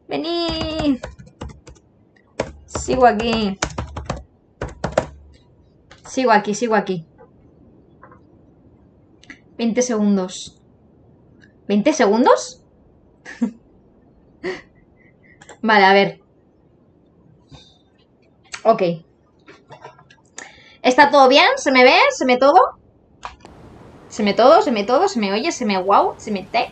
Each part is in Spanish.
Venid. Sigo aquí. Sigo aquí, sigo aquí. 20 segundos. ¿20 segundos? Vale, a ver. Ok. ¿Está todo bien? ¿Se me ve? ¿Se me todo? ¿Se me todo? ¿Se me todo? ¿Se me oye? ¿Se me wow? ¿Se me te?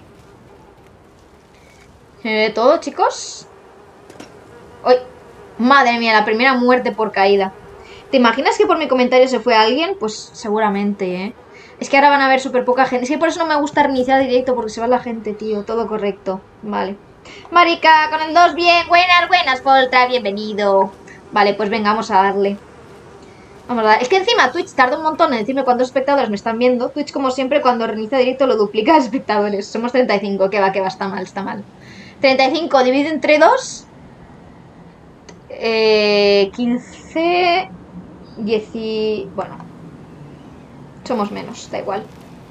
¿Se me ve todo, chicos? ¡Uy! Madre mía, la primera muerte por caída. ¿Te imaginas que por mi comentario se fue alguien? Pues seguramente, ¿eh? Es que ahora van a ver súper poca gente. Es que por eso no me gusta reiniciar directo, porque se va la gente, tío. Todo correcto. Vale. Marica, con el 2 bien. Buenas, buenas, Volta. Bienvenido. Vale, pues venga, vamos a darle. Vamos a dar. Es que encima Twitch tarda un montón en decirme cuántos espectadores me están viendo. Twitch, como siempre, cuando reinicia directo lo duplica de espectadores. Somos 35. Que va, está mal, está mal. 35 dividido entre 2. 15... 10... Bueno. Somos menos, da igual.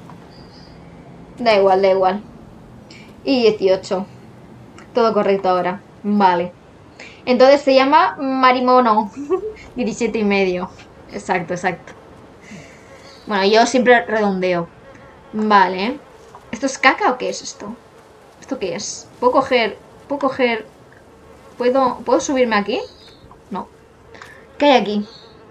Da igual, da igual. Y 18. Todo correcto ahora. Vale. Entonces se llama Marimono. 17 y medio. Exacto, exacto. Bueno, yo siempre redondeo. Vale. ¿Esto es caca o qué es esto? ¿Esto qué es? ¿Puedo coger? ¿Puedo subirme aquí? No. ¿Qué hay aquí?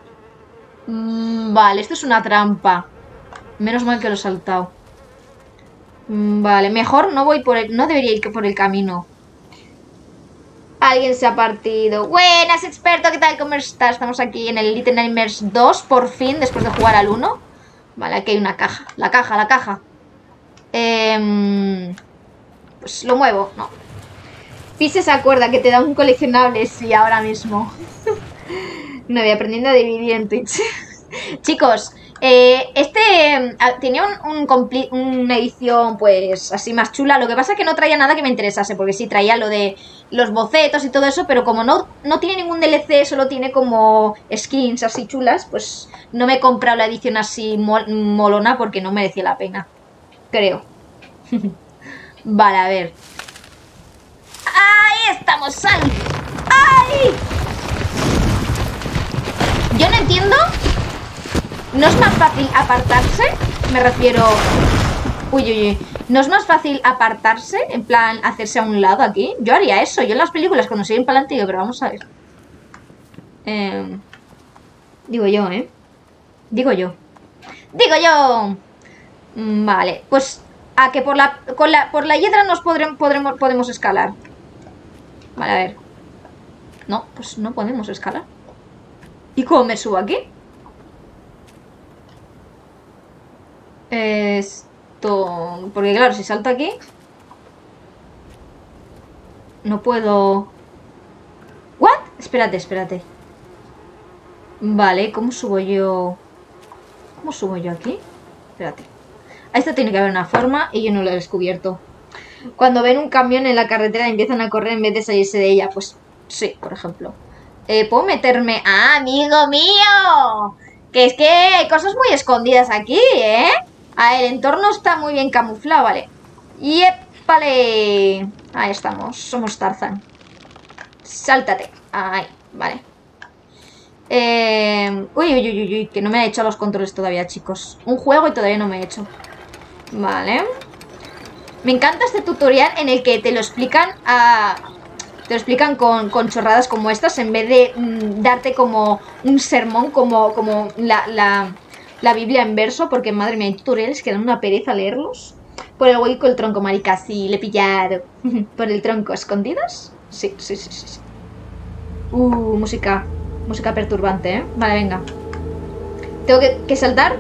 Vale, esto es una trampa. Menos mal que lo he saltado. Vale, mejor no voy por el... No debería ir por el camino. Alguien se ha partido. Buenas, experto, ¿qué tal? ¿Cómo estás? Estamos aquí en el Little Nightmares 2, por fin, después de jugar al 1. Vale, aquí hay una caja. La caja. Pues lo muevo, no. Pise se acuerda que te da un coleccionable, sí, ahora mismo. No voy aprendiendo a dividir en Twitch. Chicos, tenía una edición pues así más chula. Lo que pasa es que no traía nada que me interesase, porque sí traía lo de los bocetos y todo eso, pero como no tiene ningún DLC, solo tiene como skins así chulas, pues no me he comprado la edición así molona porque no merecía la pena, creo. Vale, a ver. ¡Ahí estamos! ¡Sal! ¡Ay! Yo no entiendo. ¿No es más fácil apartarse? Me refiero... Uy. ¿No es más fácil apartarse? En plan, hacerse a un lado aquí. Yo haría eso. Yo en las películas cuando siguen para adelante, pero vamos a ver. Digo yo, ¿eh? Digo yo. Vale, pues... A que por la hiedra nos podemos escalar. Vale, a ver. No, pues no podemos escalar. ¿Y cómo me subo aquí? Esto... Porque claro, si salto aquí... No puedo... ¿What? Espérate. Vale, ¿cómo subo yo? ¿Cómo subo yo aquí? Espérate. A esto tiene que haber una forma y yo no lo he descubierto. Cuando ven un camión en la carretera y empiezan a correr en vez de salirse de ella. Pues sí, por ejemplo. ¿Puedo meterme? ¡Ah, amigo mío! Que es que hay cosas muy escondidas aquí, ¿eh? A ver, el entorno está muy bien camuflado, vale. ¡Yepale! Ahí estamos, somos Tarzan. Sáltate. Ahí, vale. Uy, que no me he hecho los controles todavía, chicos. Un juego y todavía no me he hecho. Vale. Me encanta este tutorial en el que te lo explican con chorradas como estas, en vez de darte como un sermón, como la Biblia en verso, porque madre mía, hay tutoriales que dan una pereza leerlos. Por el hueco el tronco, marica, sí, le he pillado. Por el tronco, ¿escondidos? Sí. Música perturbante, ¿eh? Vale, venga. Tengo que saltar.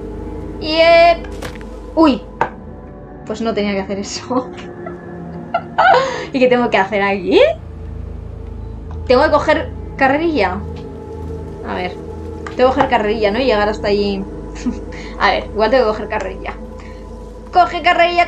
Uy. Pues no tenía que hacer eso. ¿Y qué tengo que hacer aquí? Tengo que coger carrerilla. A ver. Tengo que coger carrerilla, ¿no? Y llegar hasta allí. A ver, igual tengo que coger carrerilla. Coge carrerilla.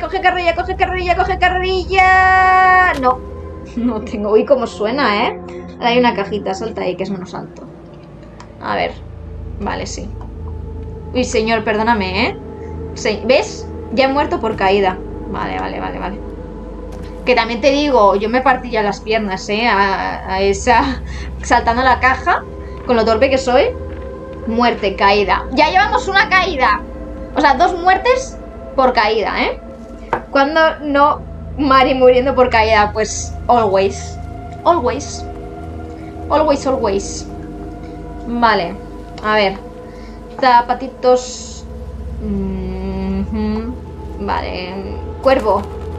No tengo. Uy, cómo suena, ¿eh? Ahora hay una cajita, salta ahí, que es menos alto. A ver. Vale, sí. Uy, señor, perdóname, ¿eh? Sí, ¿ves? Ya he muerto por caída. Vale. Que también te digo, yo me partí ya las piernas, a esa... Saltando la caja, con lo torpe que soy. Muerte, caída. Ya llevamos una caída. O sea, 2 muertes por caída, ¿eh? Cuando no Mari muriendo por caída, pues always. Always. Always, always. Vale, a ver. Zapatitos. Vale. Cuervo.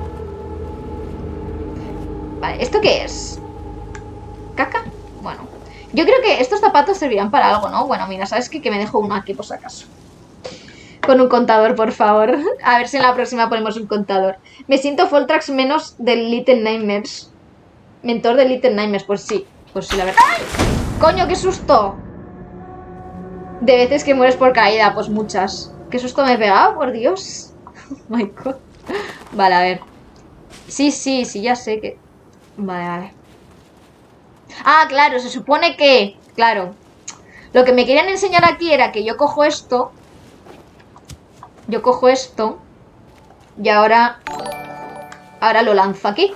Vale, ¿esto qué es? ¿Caca? Bueno. Yo creo que estos zapatos servirán para algo, ¿no? Bueno, mira, ¿sabes qué? Que me dejo uno aquí por si acaso. Con un contador, por favor. A ver si en la próxima ponemos un contador. Me siento Foltrax menos del Little Nightmares. Mentor del Little Nightmares, pues sí. Pues sí, la verdad. ¡Ay! ¡Coño, qué susto! De veces que mueres por caída, pues muchas. ¿Qué susto me he pegado? Por Dios. Oh my God. Vale, a ver. Sí, ya sé que... Vale. Ah, claro, se supone que... Claro. Lo que me querían enseñar aquí era que yo cojo esto. Y ahora lo lanzo aquí.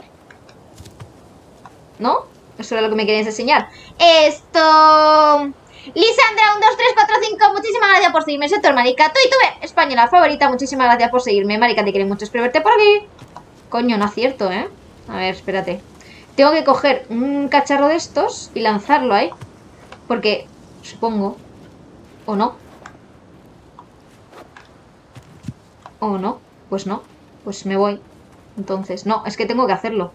¿No? Eso era lo que me querías enseñar. Esto... Lisandra, 1, 2, 3, 4, 5. Muchísimas gracias por seguirme. Soy tu hermanica. Tú y tú, española favorita. Muchísimas gracias por seguirme. Marica, te quiero mucho. Espero verte por aquí. Coño, no acierto, ¿eh? A ver, espérate. Tengo que coger un cacharro de estos y lanzarlo ahí. Porque, supongo... ¿O no? ¿O no? Pues no. Pues me voy. Entonces, no, es que tengo que hacerlo.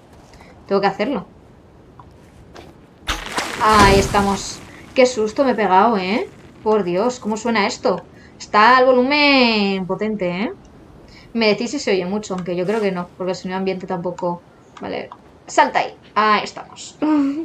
Ahí estamos. Qué susto me he pegado, ¿eh? Por Dios, ¿cómo suena esto? Está al volumen potente, ¿eh? Me decís si se oye mucho, aunque yo creo que no, porque el sonido ambiente tampoco... Vale, salta ahí. Ahí estamos.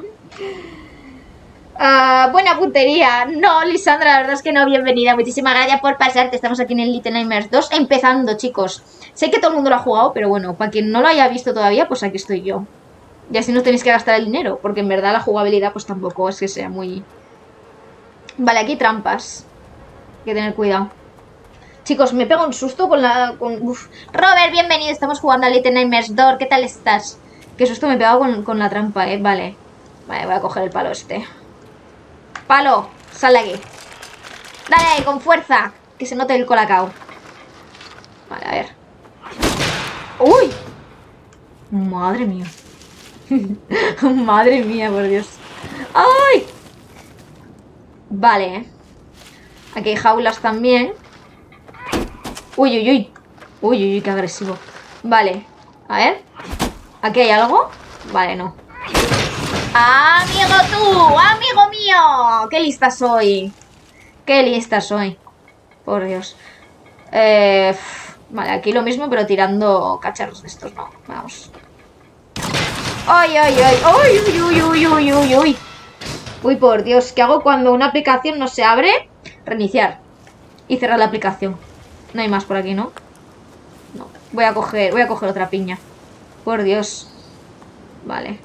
Buena puntería. No, Lisandra, la verdad es que no, bienvenida. Muchísimas gracias por pasarte. Estamos aquí en el Little Nightmares 2, empezando, chicos. Sé que todo el mundo lo ha jugado, pero bueno, para quien no lo haya visto todavía, pues aquí estoy yo. Y así no tenéis que gastar el dinero, porque en verdad la jugabilidad pues tampoco es que sea muy... Vale, aquí hay trampas. Hay que tener cuidado. Chicos, me pego un susto con la... Uf. Robert, bienvenido. Estamos jugando a Little Nightmares 2. ¿Qué tal estás? Qué susto me he pegado con la trampa, Vale. Vale, voy a coger el palo este. Palo, sal de aquí. Dale ahí, con fuerza. Que se note el colacao. Vale, a ver. ¡Uy! Madre mía. Madre mía, por Dios. ¡Ay! Vale. Aquí hay jaulas también. Uy, uy, uy. Uy, uy, uy, qué agresivo. Vale. A ver. ¿Aquí hay algo? Vale, no. ¡Amigo tú! ¡Amigo mío! ¡Qué lista soy! ¡Qué lista soy! Por Dios. Vale, aquí lo mismo, pero tirando cacharros de estos, no. Vamos. ¡Ay, ay, ay! ¡Ay, uy, uy, uy, uy, uy, uy! Uy, por Dios, ¿qué hago cuando una aplicación no se abre? Reiniciar. Y cerrar la aplicación. No hay más por aquí, ¿no? No. Voy a coger otra piña. Por Dios. Vale.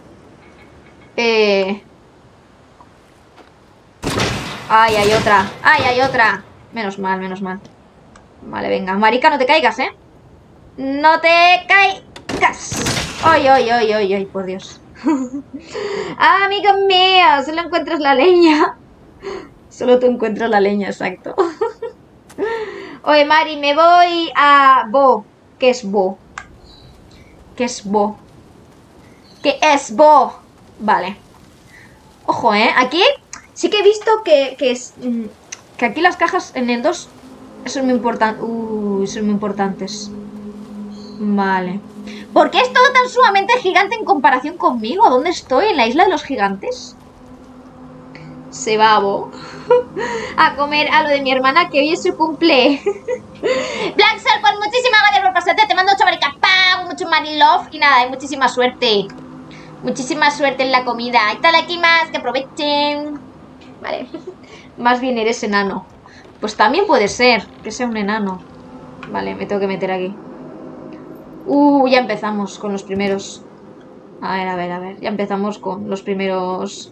¡Ay, hay otra! ¡Ay, hay otra! Menos mal, menos mal. Vale, venga. Marica, no te caigas, ¿eh? ¡No te caigas! ¡Ay, ay, ay, ay, ay! Por Dios. ¡Amigo mío! Solo encuentras la leña. Solo tú encuentras la leña, exacto. Oye, Mari, me voy a Bo. ¿Qué es Bo? ¿Qué es Bo? ¿Qué es Bo? Vale. Ojo, aquí sí que he visto que aquí las cajas en el 2 son muy importantes. Son muy importantes. Vale. ¿Por qué es todo tan sumamente gigante en comparación conmigo? ¿Dónde estoy? ¿En la isla de los gigantes? Se va a comer a lo de mi hermana, que hoy es su cumple. Black Soul, pues muchísimas gracias por pasarte. Te mando mucho marica, mucho Mari Love. Y nada, y muchísima suerte. Muchísima suerte en la comida. Hay tal aquí más, que aprovechen. Vale. Más bien eres enano. Pues también puede ser que sea un enano. Vale, me tengo que meter aquí. Ya empezamos con los primeros. A ver, a ver, a ver. Ya empezamos con los primeros.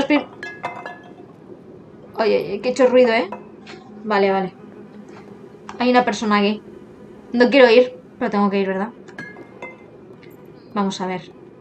Oye, que he hecho ruido, Vale, vale. Hay una persona aquí. No quiero ir, pero tengo que ir, ¿verdad? Vamos a ver.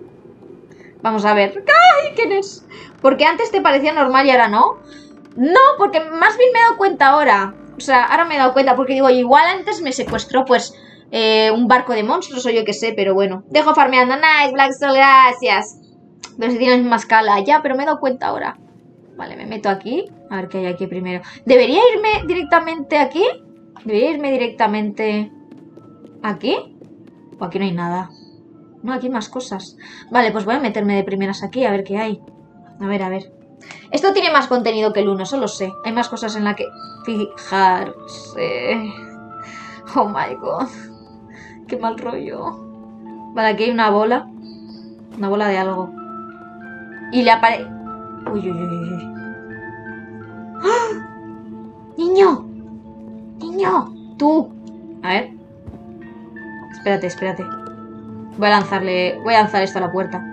Vamos a ver. ¡Ay! ¿Quién es? Porque antes te parecía normal y ahora no. No, porque más bien me he dado cuenta ahora. O sea, ahora me he dado cuenta porque digo, igual antes me secuestró pues un barco de monstruos o yo qué sé, pero bueno. Dejo farmeando. Nice, Black Soul, gracias. Pero si tiene la misma escala. Ya, pero me he dado cuenta ahora. Vale, me meto aquí. A ver qué hay aquí primero. ¿Debería irme directamente aquí? ¿Debería irme directamente aquí? ¿O aquí no hay nada? No, aquí hay más cosas. Vale, pues voy a meterme de primeras aquí a ver qué hay. A ver, a ver. Esto tiene más contenido que el 1, eso lo sé. Hay más cosas en la que fijarse. Oh my god. Qué mal rollo. Vale, aquí hay una bola. Una bola de algo. Y le aparece... Uy, uy, uy, uy. ¡Ah! ¡Niño! ¡Niño! ¡Tú! A ver. Espérate, espérate. Voy a lanzar esto a la puerta.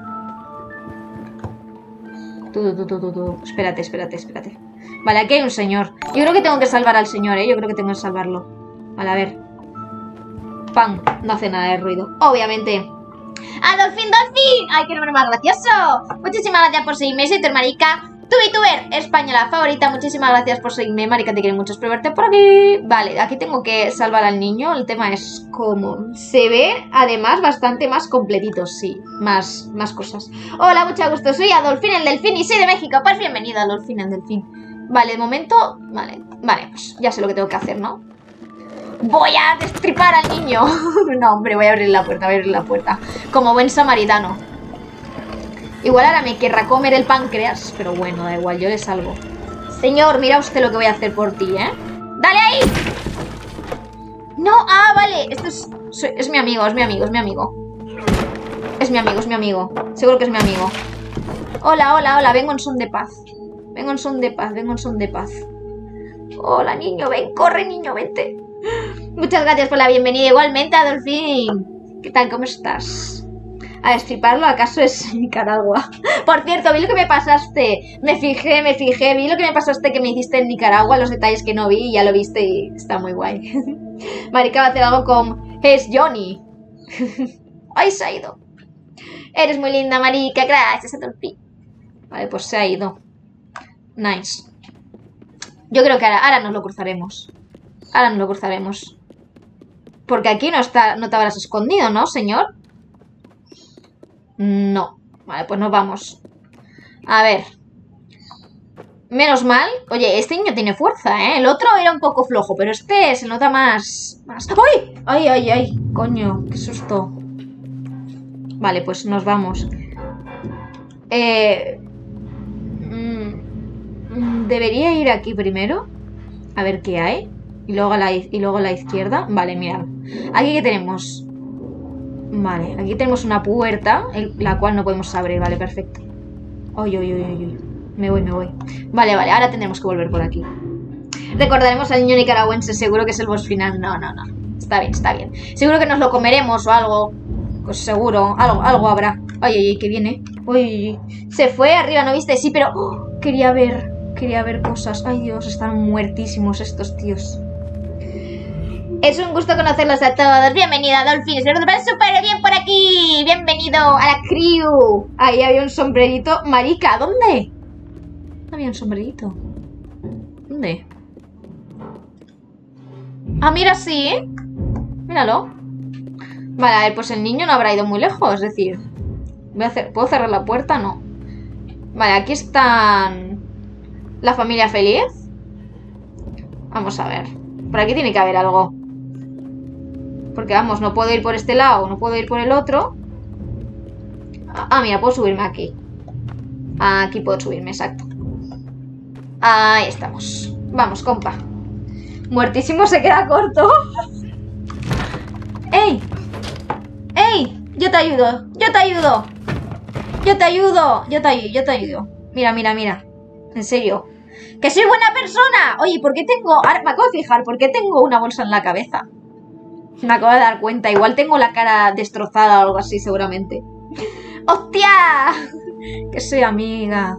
Tú. Espérate, espérate, espérate. Vale, aquí hay un señor. Yo creo que tengo que salvar al señor, ¿eh? Yo creo que tengo que salvarlo. Vale, a ver. ¡Pam! No hace nada de ruido. Obviamente. ¡Ah, Dolphin, Dolphin! ¡Ay, qué nombre más gracioso! Muchísimas gracias por seguirme. Soy tu hermanica, tu VTuber española favorita. Muchísimas gracias por seguirme, marica. Te quiero mucho, espero verte por aquí. Vale, aquí tengo que salvar al niño. El tema es cómo. Se ve, además, bastante más completito, sí. Más cosas. Hola, mucho gusto. Soy Adolfín, el delfín, y soy de México. Pues bienvenido, Adolfín, el delfín. Vale, de momento... Vale, pues ya sé lo que tengo que hacer, ¿no? Voy a destripar al niño. No, hombre, voy a abrir la puerta, como buen samaritano. Igual ahora me querrá comer el páncreas, pero bueno, da igual, yo le salvo. Señor, mira usted lo que voy a hacer por ti, ¿eh? ¡Dale ahí! No, vale, esto es mi amigo, es mi amigo. Es mi amigo, seguro que es mi amigo. Hola, vengo en son de paz. Vengo en son de paz. Hola, niño, ven, corre, niño, vente. Muchas gracias por la bienvenida. Igualmente, Adolfín. ¿Qué tal? ¿Cómo estás? ¿A destriparlo? ¿Acaso es Nicaragua? Por cierto, vi lo que me pasaste. Me fijé. Vi lo que me pasaste que me hiciste en Nicaragua. Los detalles que no vi y ya lo viste y está muy guay. Marica va a hacer algo con... Es Johnny. Ay, se ha ido. Eres muy linda, marica. Gracias, Adolfín. Vale, pues se ha ido. Nice. Yo creo que ahora nos lo cruzaremos. Porque aquí no te habrás escondido, ¿no, señor? No. Vale, pues nos vamos. A ver. Menos mal. Oye, este niño tiene fuerza, ¿eh? El otro era un poco flojo, pero este se nota más... ¡Ay! ¡Ay! Coño, qué susto. Vale, pues nos vamos. Debería ir aquí primero. A ver qué hay. Y luego a la izquierda. Vale, mirad. Aquí que tenemos. Vale, aquí tenemos una puerta, la cual no podemos abrir. Vale, perfecto. Uy. Me voy. Vale, ahora tendremos que volver por aquí. Recordaremos al niño nicaragüense. Seguro que es el boss final. No. Está bien. Seguro que nos lo comeremos o algo. Pues seguro, algo habrá. Ay, que viene. Uy. Se fue arriba, ¿no viste? Sí, pero... Quería ver cosas. Ay, Dios, están muertísimos estos tíos. Es un gusto conocerlos a todos. Bienvenido, Dolphin. Espero que te pases súper bien por aquí. Bienvenido a la crew. Ahí había un sombrerito. Marica, ¿dónde? Había un sombrerito. ¿Dónde? Mira, sí, ¿eh? Míralo. Vale, a ver, pues el niño no habrá ido muy lejos. Es decir, ¿puedo cerrar la puerta? No. Vale, aquí están... La familia feliz. Vamos a ver. Por aquí tiene que haber algo. Porque vamos, no puedo ir por este lado, no puedo ir por el otro. Mira, puedo subirme aquí. Aquí puedo subirme, exacto. Ahí estamos. Vamos, compa. Muertísimo se queda corto. ¡Ey! Yo te ayudo. Mira. En serio. ¡Que soy buena persona! Oye, ¿por qué tengo...? Ahora me acabo de fijar, ¿por qué tengo una bolsa en la cabeza? Me acabo de dar cuenta. Igual tengo la cara destrozada o algo así, seguramente. ¡Hostia! Que soy amiga.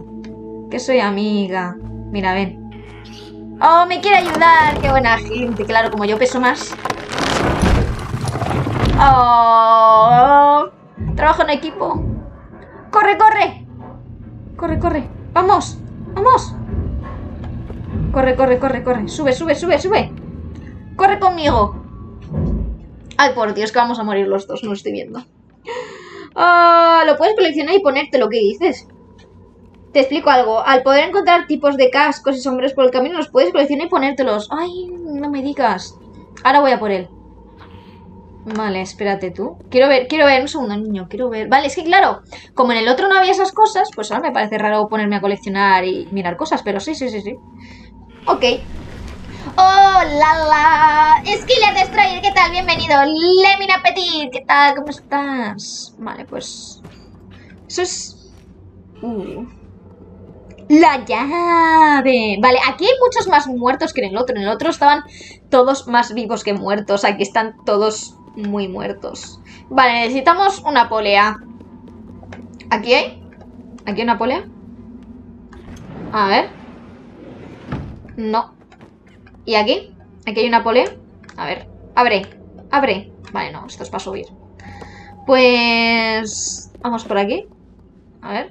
Mira, ven. ¡Oh, me quiere ayudar! ¡Qué buena gente! Claro, como yo peso más. ¡Oh! Trabajo en equipo. ¡Corre, corre! ¡Corre, corre! ¡Vamos! ¡Vamos! Corre, corre, corre, corre. Sube, sube, sube, sube. ¡Corre conmigo! Ay, por Dios, que vamos a morir los dos. No lo estoy viendo. Lo puedes coleccionar y ponerte lo que dices. Te explico algo. Al poder encontrar tipos de cascos y sombreros por el camino, los puedes coleccionar y ponértelos. Ay, no me digas. Ahora voy a por él. Vale, espérate tú. Quiero ver, un segundo, niño, quiero ver. Vale, es que claro, como en el otro no había esas cosas, pues ahora me parece raro ponerme a coleccionar y mirar cosas, pero sí, sí, sí, sí. Ok. ¡Oh, la! Skiller Destroyer, ¿qué tal? Bienvenido. Lemina Petit, ¿qué tal? ¿Cómo estás? Vale, pues... Eso es... La llave. Vale, aquí hay muchos más muertos que en el otro. En el otro estaban todos más vivos que muertos. Aquí están todos muy muertos. Vale, necesitamos una polea. ¿Aquí hay? ¿Aquí hay una polea? A ver. No. ¿Y aquí? ¿Aquí hay una polea? A ver. Abre. Abre. Vale, no, esto es para subir. Pues... Vamos por aquí. A ver.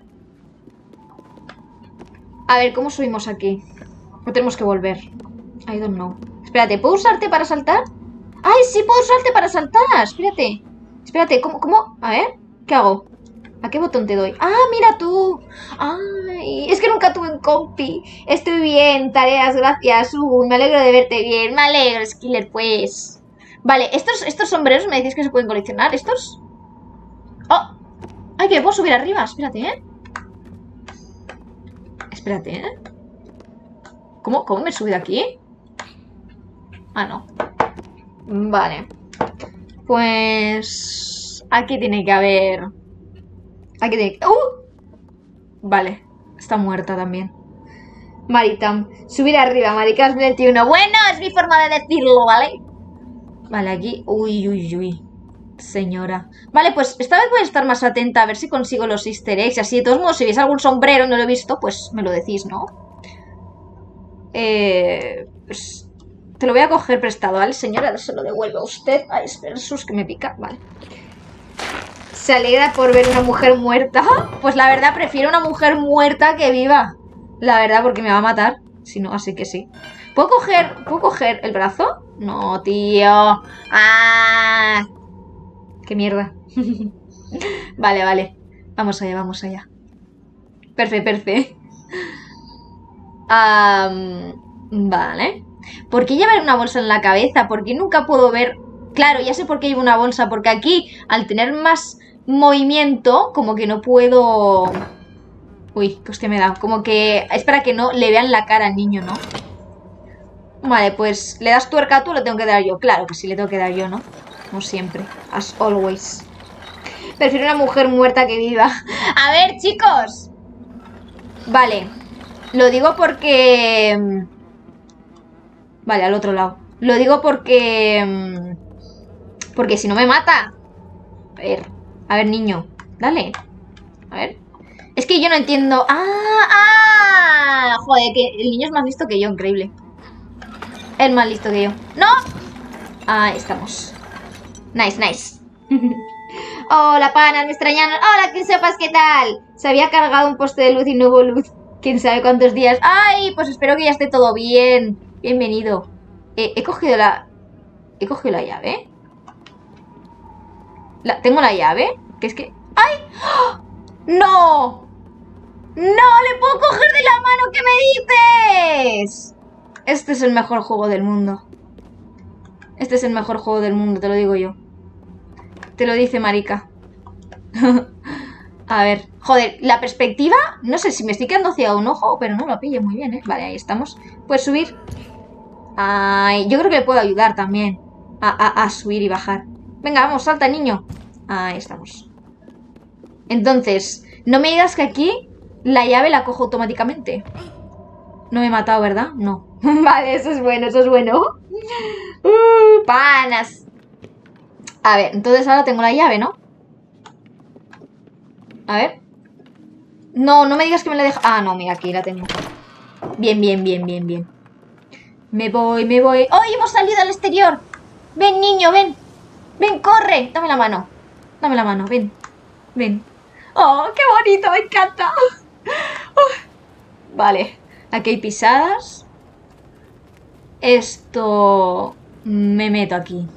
A ver, ¿cómo subimos aquí? No tenemos que volver. I don't know. Espérate, ¿puedo usarte para saltar? ¡Ay, sí puedo usarte para saltar! Espérate. Espérate, ¿cómo? A ver, ¿qué hago? ¿A qué botón te doy? ¡Ah, mira tú! ¡Ay! Es que nunca tuve un compi. Estoy bien, tareas, gracias. Me alegro de verte bien. Me alegro, Skiller, pues. Vale, estos sombreros me decís que se pueden coleccionar. ¿Estos? ¡Oh! ¡Ay, que me puedo subir arriba! Espérate, ¿eh? Espérate, ¿eh? ¿Cómo me he subido aquí? Ah, no. Vale. Pues... Aquí tiene que haber... Aquí tiene que... Vale. Está muerta también. Maritam. Subir arriba, maricas 21. Bueno, es mi forma de decirlo, ¿vale? Vale, aquí... Uy, uy, uy. Señora. Vale, pues esta vez voy a estar más atenta a ver si consigo los easter eggs. Y así, de todos modos, si veis algún sombrero y no lo he visto, pues me lo decís, ¿no? Pues te lo voy a coger prestado, ¿vale, señora? Se lo devuelvo a usted. Ay, espera, sus que me pica. Vale. Se alegra por ver una mujer muerta. Pues la verdad, prefiero una mujer muerta que viva. La verdad, porque me va a matar. Si no, así que sí. ¿Puedo coger el brazo? No, tío. ¡Ah! ¡Qué mierda! Vale, vale. Vamos allá, vamos allá. Perfecto. Vale. ¿Por qué llevar una bolsa en la cabeza? ¿Por qué nunca puedo ver? Claro, ya sé por qué llevo una bolsa. Porque aquí, al tener más movimiento, como que no puedo... Uy, qué hostia me da. Como que es para que no le vean la cara al niño, ¿no? Vale, pues le das tuerca tú o le tengo que dar yo. Claro que sí le tengo que dar yo, ¿no? Como siempre, as always. Prefiero una mujer muerta que viva. A ver, chicos. Vale. Lo digo porque... Vale, al otro lado. Lo digo porque... Porque si no me mata. A ver, niño. Dale. A ver. Es que yo no entiendo... Joder, que el niño es más listo que yo, increíble. Es más listo que yo. ¡No! Ahí estamos. Nice, nice. Hola, panas, me extrañan. Hola, que sepas qué tal. Se había cargado un poste de luz y no hubo luz. Quién sabe cuántos días. Ay, pues espero que ya esté todo bien. Bienvenido. He cogido la llave. ¿Tengo la llave? Que es que... ¡Ay! ¡Oh! ¡No! ¡No! ¡Le puedo coger de la mano! ¿Qué me dices? Este es el mejor juego del mundo. Este es el mejor juego del mundo, te lo digo yo. Te lo dice Marica. A ver. Joder, la perspectiva... No sé si me estoy quedando hacia un ojo, pero no lo pillo muy bien, ¿eh? Vale, ahí estamos. ¿Puedes subir? Ay, yo creo que le puedo ayudar también. A subir y bajar. Venga, vamos, salta, niño. Ahí estamos. Entonces, no me digas que aquí la llave la cojo automáticamente. No me he matado, ¿verdad? No. Vale, eso es bueno, eso es bueno. Panas. A ver, entonces ahora tengo la llave, ¿no? A ver. No, no me digas que me la deja... Ah, no, mira, aquí la tengo. Bien, bien, bien, bien, bien. Me voy, me voy. ¡Oh, hemos salido al exterior! Ven, niño, ven. Ven, corre. Dame la mano. Dame la mano, ven. Ven. ¡Oh, qué bonito! ¡Me encanta! Vale, aquí hay pisadas. Esto... Me meto aquí.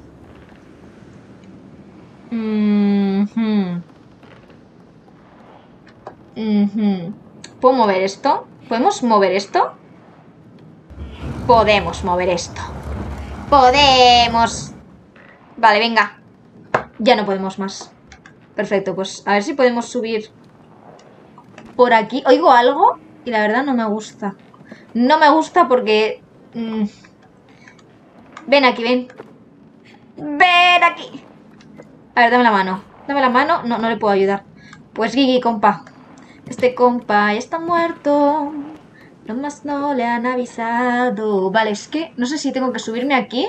¿Puedo mover esto? ¿Podemos mover esto? Podemos mover esto. ¡Podemos! Vale, venga. Ya no podemos más. Perfecto, pues a ver si podemos subir por aquí. Oigo algo y la verdad no me gusta. No me gusta porque... Ven aquí, ven. ¡Ven aquí! A ver, dame la mano. Dame la mano. No, no le puedo ayudar. Pues Gigi, compa. Este compa ya está muerto. Nomás no le han avisado. Vale, es que no sé si tengo que subirme aquí.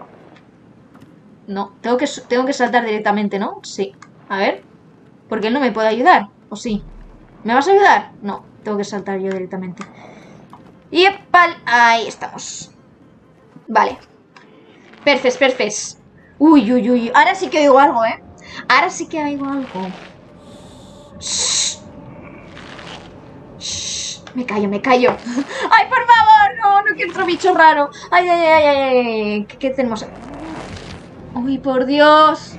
No, tengo que saltar directamente, ¿no? Sí. A ver. Porque él no me puede ayudar. ¿O sí? ¿Me vas a ayudar? No, tengo que saltar yo directamente. Y ahí estamos. Vale. Perfecto. Uy. Ahora sí que oigo algo, ¿eh? Ahora sí que oigo algo. Shh. Me callo. ¡Ay, por favor! No quiero otro bicho raro. ¡Ay! ¿Qué tenemos? ¡Uy, por Dios!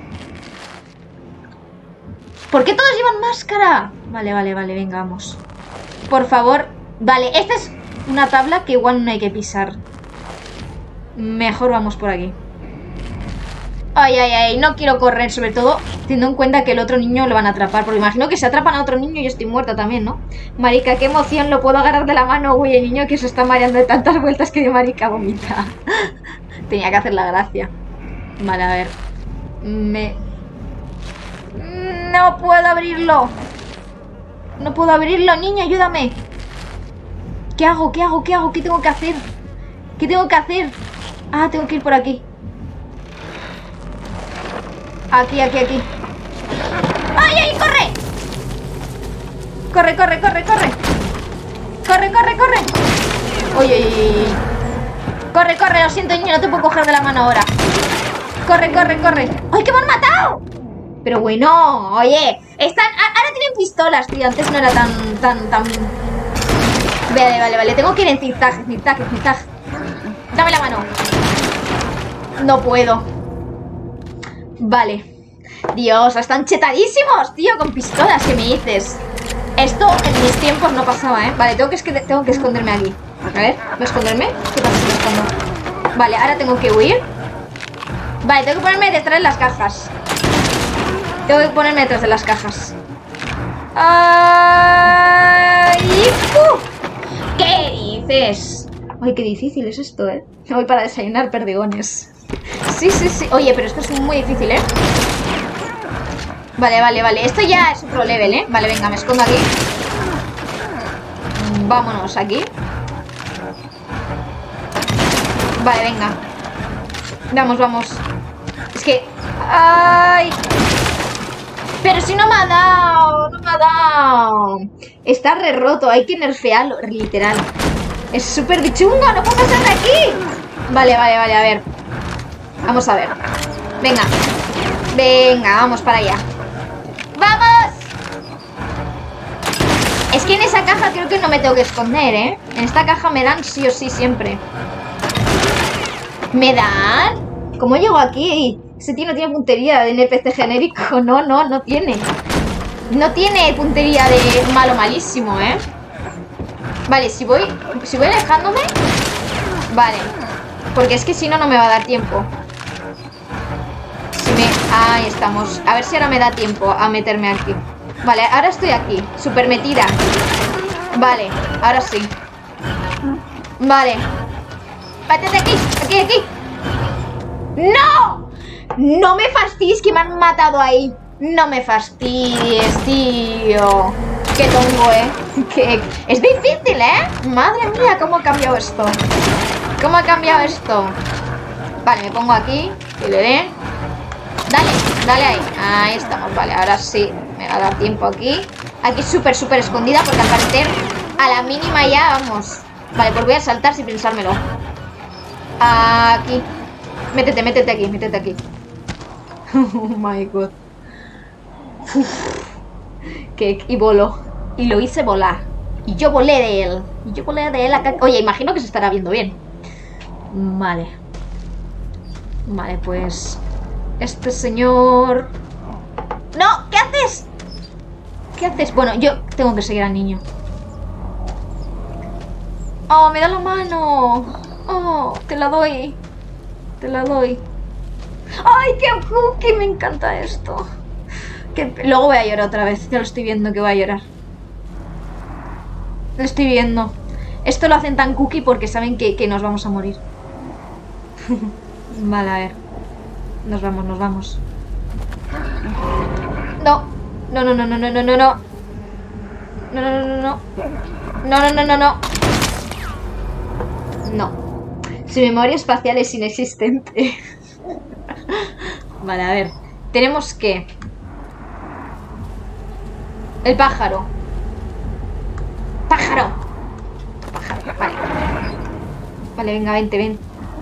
¿Por qué todos llevan máscara? Vale, venga, vamos. Por favor. Vale, esta es una tabla que igual no hay que pisar. Mejor vamos por aquí. Ay, no quiero correr, sobre todo teniendo en cuenta que el otro niño lo van a atrapar. Porque imagino que se atrapan a otro niño y yo estoy muerta también, ¿no? Marica, qué emoción, lo puedo agarrar de la mano, güey. El niño que se está mareando de tantas vueltas que de marica vomita. Tenía que hacer la gracia. Vale, a ver. No puedo abrirlo. No puedo abrirlo, niño, ayúdame. ¿Qué hago? ¿Qué tengo que hacer? ¿Qué tengo que hacer? Ah, tengo que ir por aquí. Aquí. ¡Ay! ¡Corre! ¡Corre! ¡Oye! ¡Corre! Lo siento, niño, no te puedo coger de la mano ahora. ¡Corre! ¡Ay, que me han matado! Pero bueno, oye, ahora tienen pistolas, tío. Antes no era tan... Vale. Tengo que ir en zigzag. Dame la mano. No puedo. Voy. Dios, están chetadísimos, tío, con pistolas, ¿qué me dices? Esto en mis tiempos no pasaba, ¿eh? Vale, tengo que esconderme aquí. A ver, ¿voy a esconderme? ¿Qué pasa si me escondo? Vale, ahora tengo que huir. Vale, tengo que ponerme detrás de las cajas. ¡Ay! ¿Qué dices? Ay, qué difícil es esto, ¿eh? Me voy para desayunar perdigones. Sí. Oye, pero esto es muy difícil, ¿eh? Vale. Esto ya es otro level, ¿eh? Vale, venga, me escondo aquí. Vámonos aquí. Vale, venga. Vamos. Es que... ¡ay! Pero si no me ha dado. Está re roto, hay que nerfearlo, literal. Es súper bichungo, no puedo pasar de aquí. Vale, a ver. Vamos a ver. Venga, vamos para allá. ¡Vamos! Es que en esa caja creo que no me tengo que esconder, ¿eh? En esta caja me dan sí o sí siempre. ¿Me dan? ¿Cómo llego aquí? Ese tío no tiene puntería de NPC genérico. No tiene. No tiene puntería de malo malísimo, ¿eh? Vale, si voy alejándome. Vale. Porque es que si no, no me va a dar tiempo. Ahí estamos. A ver si ahora me da tiempo a meterme aquí. Vale, ahora estoy aquí. Súper metida. Vale, ahora sí. Vale. Pátete aquí. ¡No! No me fastidies que me han matado ahí. No me fastidies, tío. Qué tongo, ¿eh? Es difícil, ¿eh? Madre mía, ¿cómo ha cambiado esto? Vale, me pongo aquí. Que le dé. Dale ahí. Ahí estamos, vale, ahora sí. Me va a dar tiempo aquí. Aquí súper escondida porque al parecer a la mínima ya vamos. Vale, pues voy a saltar sin pensármelo. Aquí. Métete aquí. Oh my god. Uf. Y voló. Y lo hice volar. Y yo volé de él. Y yo volé de él acá. Oye, imagino que se estará viendo bien. Vale. Vale, pues... Este señor... ¡No! ¿Qué haces? ¿Qué haces? Bueno, yo tengo que seguir al niño. ¡Oh, me da la mano! ¡Oh, te la doy! Te la doy. ¡Ay, qué cookie! Me encanta esto. Luego voy a llorar otra vez. Ya lo estoy viendo que voy a llorar. Lo estoy viendo. Esto lo hacen tan cookie porque saben que nos vamos a morir. Vale, a ver. Nos vamos, nos vamos. No. No, no, no, no, no, no, no, no. No, no, no, no, no. No, no, no, no, no. No. Su memoria espacial es inexistente. Vale, a ver. Tenemos que... El pájaro. ¡Pájaro! Pájaro, vale. Vale, venga, vente, ven.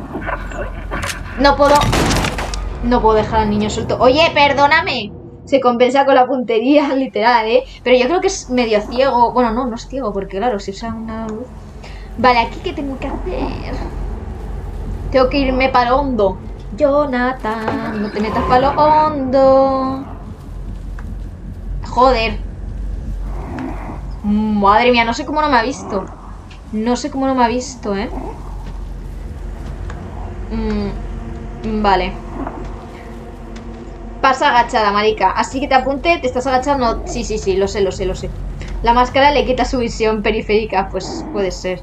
No puedo... No puedo dejar al niño suelto. Oye, perdóname. Se compensa con la puntería, literal, ¿eh? Pero yo creo que es medio ciego. Bueno, no, no es ciego, porque claro, si usa una luz... Vale, ¿aquí qué tengo que hacer? Tengo que irme para lo hondo. Jonathan, no te metas para lo hondo. Joder. Madre mía, no sé cómo no me ha visto. No sé cómo no me ha visto, ¿eh? Vale. Pasa agachada, marica. Así que te apunte, te estás agachando. Sí, sí, sí, lo sé, lo sé, lo sé. La máscara le quita su visión periférica. Pues puede ser.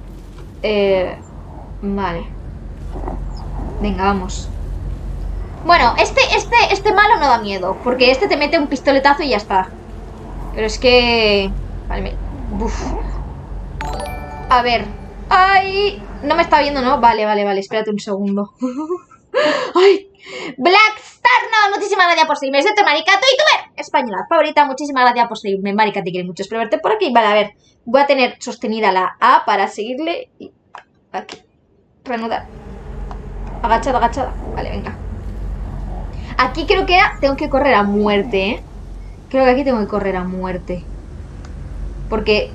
Vale. Venga, vamos. Bueno, este malo no da miedo. Porque este te mete un pistoletazo y ya está. Pero es que... Vale, uf. A ver. ¡Ay! No me está viendo, ¿no? Vale, vale, vale. Espérate un segundo. ¡Ay! Black Star, no, muchísimas gracias por seguirme. Soy tu marica, youtuber española favorita. Muchísimas gracias por seguirme. Marica, te quiere mucho. Espero verte por aquí. Vale, a ver. Voy a tener sostenida la A para seguirle. Y aquí. Reanudar. Agachada, agachada. Vale, venga. Aquí creo que tengo que correr a muerte, ¿eh? Creo que aquí tengo que correr a muerte. Porque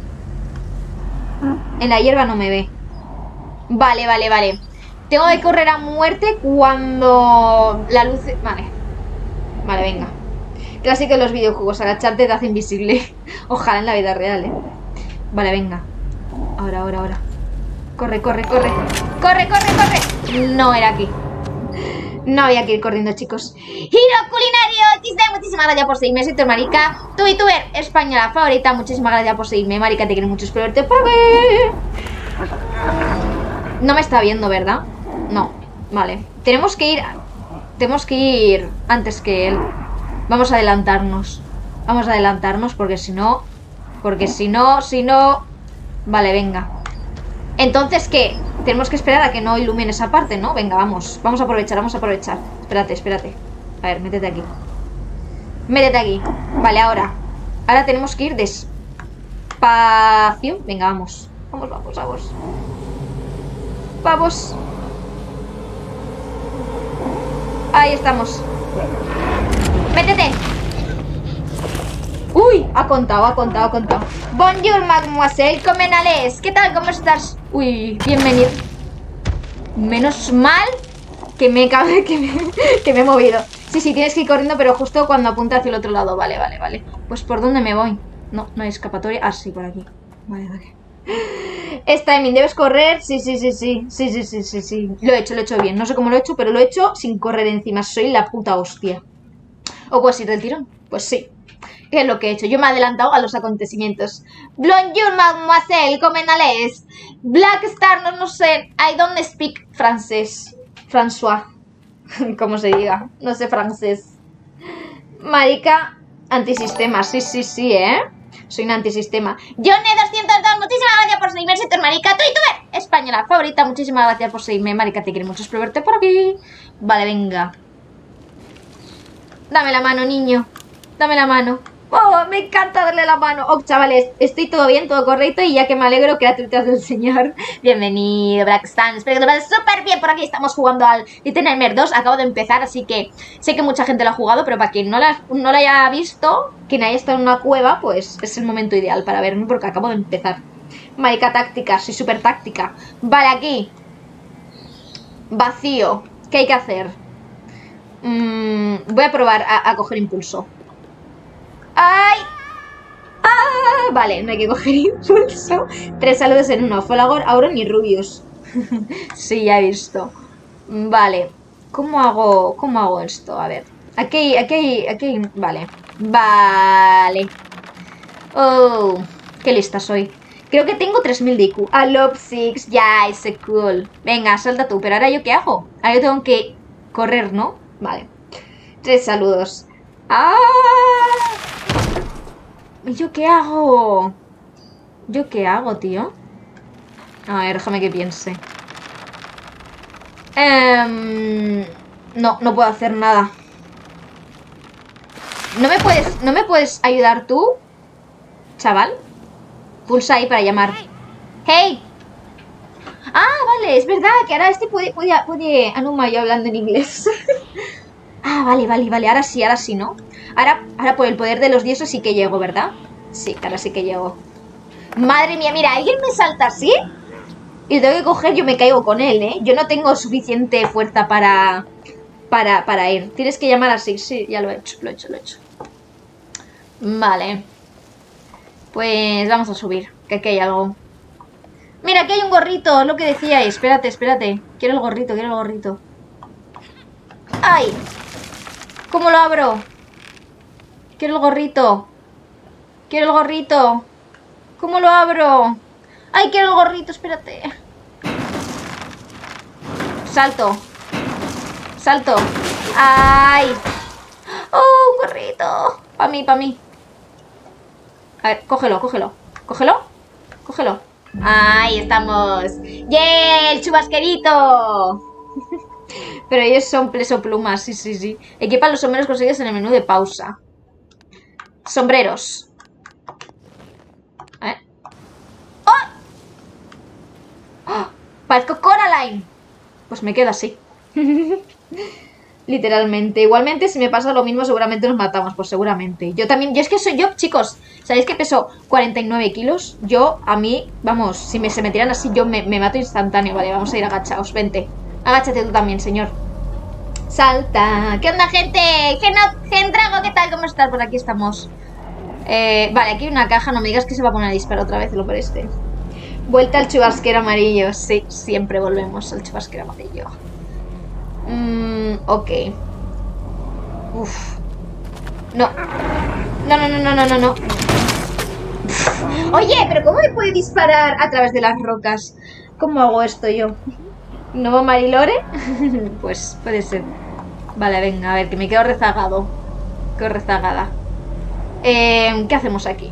en la hierba no me ve. Vale, vale, vale. Tengo que correr a muerte cuando la luz... Vale. Vale, venga. Clásico de los videojuegos. Agacharte te hace invisible. Ojalá en la vida real, ¿eh? Vale, venga. Ahora, ahora, ahora. Corre, corre, corre. Corre, corre, corre. No era aquí. No había que ir corriendo, chicos. Hiro Culinario XD, muchísimas gracias por seguirme. Soy tu marica, tu youtuber española favorita. Muchísimas gracias por seguirme, marica. Te quiero mucho, espero verte por aquí. No me está viendo, ¿verdad? No, vale. Tenemos que ir antes que él. Vamos a adelantarnos. Vamos a adelantarnos porque si no... si no... Vale, venga. Entonces, ¿qué? Tenemos que esperar a que no ilumine esa parte, ¿no? Venga, vamos. Vamos a aprovechar, vamos a aprovechar. Espérate, espérate. A ver, métete aquí. Métete aquí. Vale, ahora. Ahora tenemos que ir despacio. Venga, vamos. Vamos, vamos, vamos. Vamos. Ahí estamos. Métete. Uy, ha contado, ha contado, ha contado. Bonjour, mademoiselle, comenales. ¿Qué tal? ¿Cómo estás? Uy, bienvenido. Menos mal que me he movido. Sí, sí, tienes que ir corriendo, pero justo cuando apunta hacia el otro lado. Vale, vale, vale. Pues ¿por dónde me voy? No, no hay escapatoria. Ah, sí, por aquí. Vale, vale. Es timing, debes correr. Sí, sí, sí, sí. Sí, sí, sí, sí, sí. Lo he hecho bien. No sé cómo lo he hecho, pero lo he hecho sin correr encima. Soy la puta hostia. ¿O puedes ir del tirón? Pues sí. ¿Qué es lo que he hecho? Yo me he adelantado a los acontecimientos. Bonjour, mademoiselle, comenales. Black Star, no sé. I don't speak francés. François. Como se diga. No sé francés. Marica, antisistema. Sí, sí, sí, ¿eh? Soy un antisistema. Johnny202, muchísimas gracias por seguirme. Soy tu marica, tu youtuber española favorita. Muchísimas gracias por seguirme. Marica, te quiero mucho. Espero verte por aquí. Vale, venga. Dame la mano, niño. Dame la mano. Oh, me encanta darle la mano. Oh, chavales, estoy todo bien, todo correcto. Y ya que me alegro, criaturitas del señor. Bienvenido, Black Stan. Espero que te pases súper bien. Por aquí estamos jugando al Little Nightmares 2. Acabo de empezar, así que sé que mucha gente lo ha jugado. Pero para quien no lo haya visto, quien haya estado en una cueva, pues es el momento ideal para verme, porque acabo de empezar. Marica táctica, soy súper táctica. Vale, aquí. Vacío. ¿Qué hay que hacer? Voy a probar a coger impulso. ¡Ay! ¡Ah! Vale, no hay que coger impulso. 3 saludos en uno. Folagor, Auron y Rubius. Sí, ya he visto. Vale. ¿Cómo hago esto? A ver. Aquí. Vale. Vale. Oh, qué lista soy. Creo que tengo 3000 de IQ. A Love Six, ya, ese cool. Venga, salta tú. Pero ahora yo qué hago. Ahora yo tengo que correr, ¿no? Vale. 3 saludos. ¡Ah! ¿Yo qué hago? ¿Yo qué hago, tío? A ver, déjame que piense. No puedo hacer nada. ¿No me puedes ayudar tú? Chaval. Pulsa ahí para llamar. ¡Hey! Ah, vale, es verdad que ahora este puede... Anuma, yo hablando en inglés. Ah, vale. Ahora sí, ¿no? Ahora por el poder de los dioses sí que llego, ¿verdad? Sí, ahora sí que llego. Madre mía, mira, alguien me salta así y lo tengo que coger, yo me caigo con él, ¿eh? Yo no tengo suficiente fuerza para ir. Tienes que llamar así, sí, ya lo he hecho. Vale. Pues vamos a subir, que aquí hay algo. Mira, aquí hay un gorrito, lo que decíais. Espérate. Quiero el gorrito. ¡Ay! ¿Cómo lo abro? Quiero el gorrito. ¿Cómo lo abro? ¡Ay, quiero el gorrito! Espérate. Salto. ¡Ay! ¡Oh, un gorrito! Pa' mí. A ver, cógelo. ¡Ahí estamos! ¡Yeah! ¡El chubasquerito! Pero ellos son pesoplumas, sí. Equipa los sombreros conseguidos en el menú de pausa. Sombreros. ¡Oh! ¡Oh! Parezco Coraline. Pues me quedo así. Literalmente. Igualmente, si me pasa lo mismo, seguramente nos matamos. Pues seguramente. Yo, chicos, ¿sabéis que peso 49 kilos? Vamos, si se me tiran así, yo me mato instantáneo. Vale, vamos a ir agachados. Vente. Agáchate tú también, señor. Salta. ¿Qué onda, gente? Gendrago, ¿qué tal? ¿Cómo estás? Por aquí estamos. Vale, aquí hay una caja. No me digas que se va a poner a disparar otra vez lo por este. Vuelta al chubasquero amarillo. Sí, siempre volvemos al chubasquero amarillo. Ok. Uf. No. No. Oye, pero ¿cómo me puede disparar a través de las rocas? ¿Cómo hago esto yo? ¿Nuevo Marilore? Pues puede ser. Vale, venga, a ver, que me quedo rezagado. Quedo rezagada. ¿Qué hacemos aquí?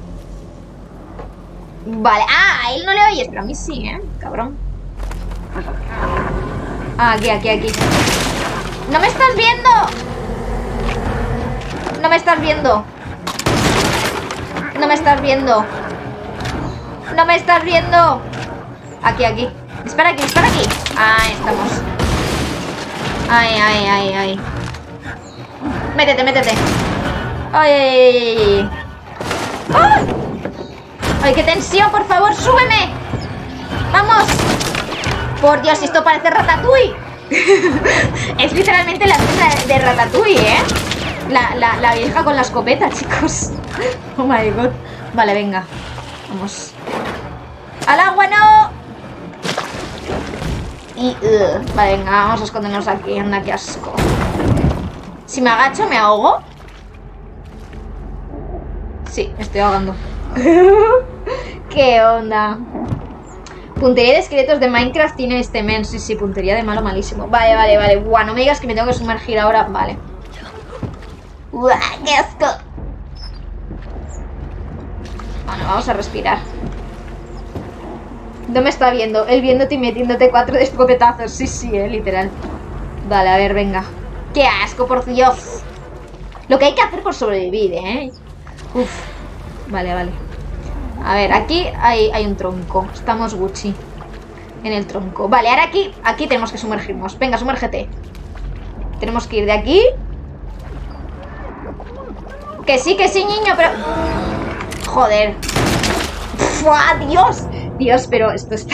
Vale, a él no le oyes, pero a mí sí, cabrón. Ah, aquí. ¡No me estás viendo! Aquí. Dispara aquí. Ahí estamos. Ay. Métete. Ay. Ay, qué tensión, por favor, súbeme. Vamos. Por Dios, esto parece Ratatouille. Es literalmente la escena de Ratatouille, La vieja con la escopeta, chicos. Oh my god. Vale, venga. Vamos. ¡Al agua no! Vale, venga, vamos a escondernos aquí. Anda, qué asco. Si me agacho, ¿me ahogo? Sí, me estoy ahogando. ¿Qué onda? Puntería de esqueletos de Minecraft tiene este men. Sí, puntería de malo malísimo. Vale. Buah, no me digas que me tengo que sumergir ahora. Vale. Buah, qué asco. Bueno, vamos a respirar. No me está viendo. Él viéndote y metiéndote 4 escopetazos. Sí, literal. Vale, a ver, venga. Qué asco, por Dios. Lo que hay que hacer por sobrevivir, Uf. Vale, vale. A ver, aquí hay un tronco. Estamos Gucci. En el tronco. Vale, ahora aquí tenemos que sumergirnos. Venga, sumérgete. Tenemos que ir de aquí. Que sí, niño, pero... Joder. ¡Fua, Dios! Dios, pero esto está...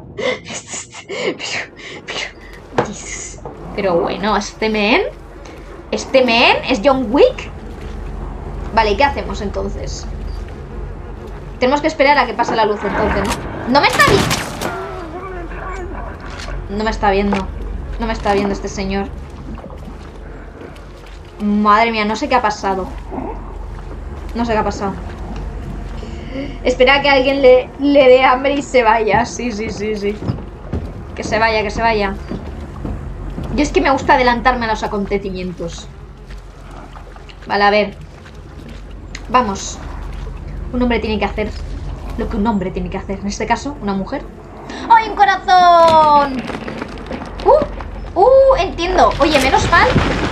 Pero bueno, este men es John Wick. Vale, ¿y qué hacemos entonces? Tenemos que esperar a que pase la luz entonces, ¿no? ¡No me está viendo! No me está viendo. No me está viendo este señor. Madre mía, no sé qué ha pasado. No sé qué ha pasado. Espera que alguien le dé hambre y se vaya. Sí. Que se vaya. Yo es que me gusta adelantarme a los acontecimientos. Vale, a ver. Vamos. Un hombre tiene que hacer lo que un hombre tiene que hacer. En este caso, una mujer. ¡Ay, un corazón! Entiendo. Oye, menos mal.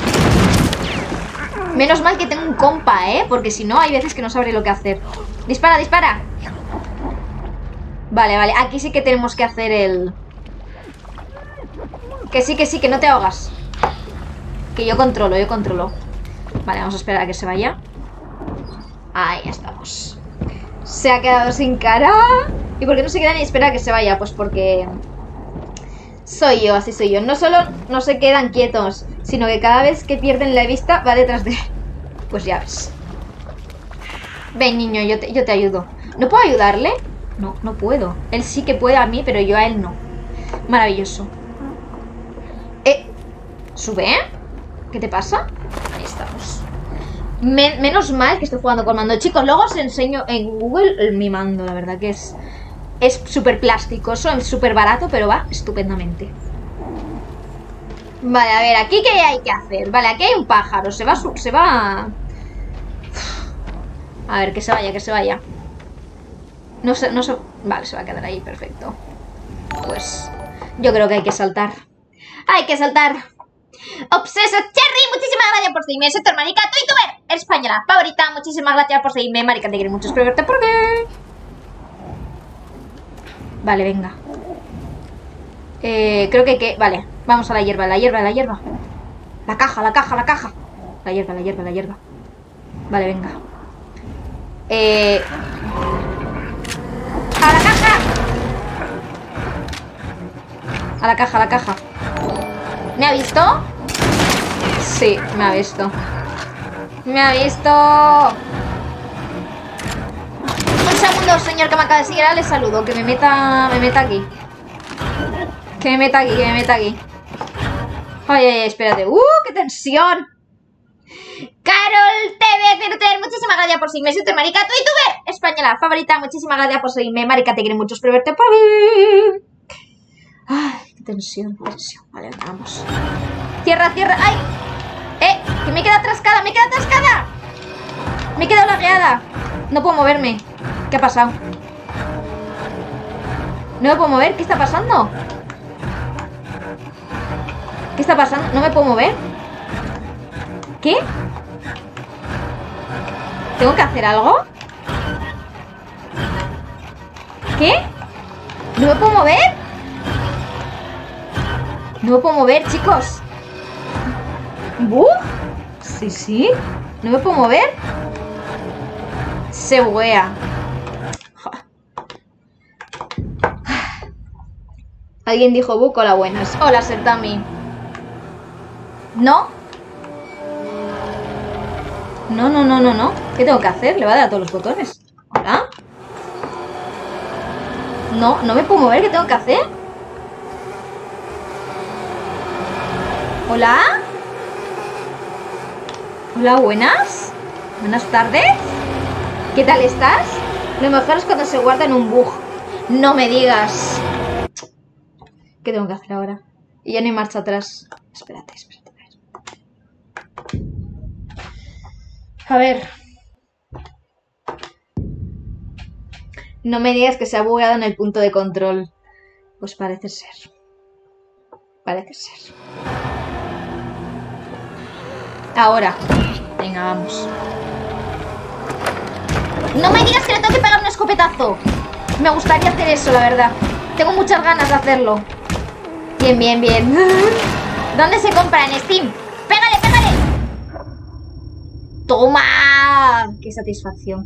Menos mal que tengo un compa, ¿eh? Porque si no, hay veces que no sabré lo que hacer. ¡Dispara, dispara! Vale. Aquí sí que tenemos que hacer el... Que sí, que no te ahogas. Que yo controlo. Vale, vamos a esperar a que se vaya. Ahí estamos. Se ha quedado sin cara. ¿Y por qué no se queda ni espera a que se vaya? Pues porque... Soy yo, así soy yo. No solo no se quedan quietos, sino que cada vez que pierden la vista va detrás de... Pues ya ves. Ven, niño, yo te ayudo. ¿No puedo ayudarle? No puedo. Él sí que puede a mí, pero yo a él no. Maravilloso. ¿Sube? ¿Qué te pasa? Ahí estamos. Menos mal que estoy jugando con mando. Chicos, luego os enseño en Google mi mando. La verdad que es súper plasticoso, es súper barato, pero va estupendamente. Vale, a ver, ¿aquí qué hay que hacer? Vale, aquí hay un pájaro. Se va... A ver, que se vaya. No sé... Vale, se va a quedar ahí, perfecto. Pues yo creo que hay que saltar. ¡Hay que saltar! Obseso Cherry, muchísimas gracias por seguirme. Soy tu hermanica, tu youtuber española favorita. Muchísimas gracias por seguirme, marica. Te quiero mucho, espero verte por qué. Vale, venga. Creo que... Vale, vamos a la hierba. La caja. La hierba. Vale, venga. ¡A la caja! ¿Me ha visto? Sí, me ha visto. Un segundo, señor que me acaba de seguir. Ahora le saludo. Que me meta aquí. Ay, espérate. ¡Qué tensión! Carol TV Firter, muchísimas gracias por seguirme. Soy tu marica, tu youtuber española favorita. Muchísimas gracias por seguirme, marica. Te quiero mucho, espero verte por ahí. Ay, qué tensión. Vale, vamos. Cierra. ¡Ay! Que me queda atrascada. Me he quedado lagueada. No puedo moverme. ¿Qué ha pasado? No me puedo mover. ¿Qué está pasando? ¿No me puedo mover? ¿Qué? ¿Tengo que hacer algo? ¿Qué? ¿No me puedo mover? No me puedo mover, chicos. ¿Buf? Sí. ¿No me puedo mover? Se buguea. Alguien dijo bug, hola, buenas. Hola, Sertami. ¿No? No. ¿Qué tengo que hacer? Le va a dar a todos los botones. ¿Hola? No me puedo mover. ¿Qué tengo que hacer? ¿Hola? Hola, buenas. Buenas tardes. ¿Qué tal estás? Lo mejor es cuando se guarda en un bug. No me digas. ¿Qué tengo que hacer ahora? Y ya no hay marcha atrás. Espérate. A ver. No me digas que se ha bugueado en el punto de control. Pues parece ser. Ahora. Venga, vamos. No me digas que le tengo que pegar un escopetazo. Me gustaría hacer eso, la verdad. Tengo muchas ganas de hacerlo. Bien, bien, bien. ¿Dónde se compra? En Steam. ¡Pégale, pégale! ¡Toma! ¡Qué satisfacción!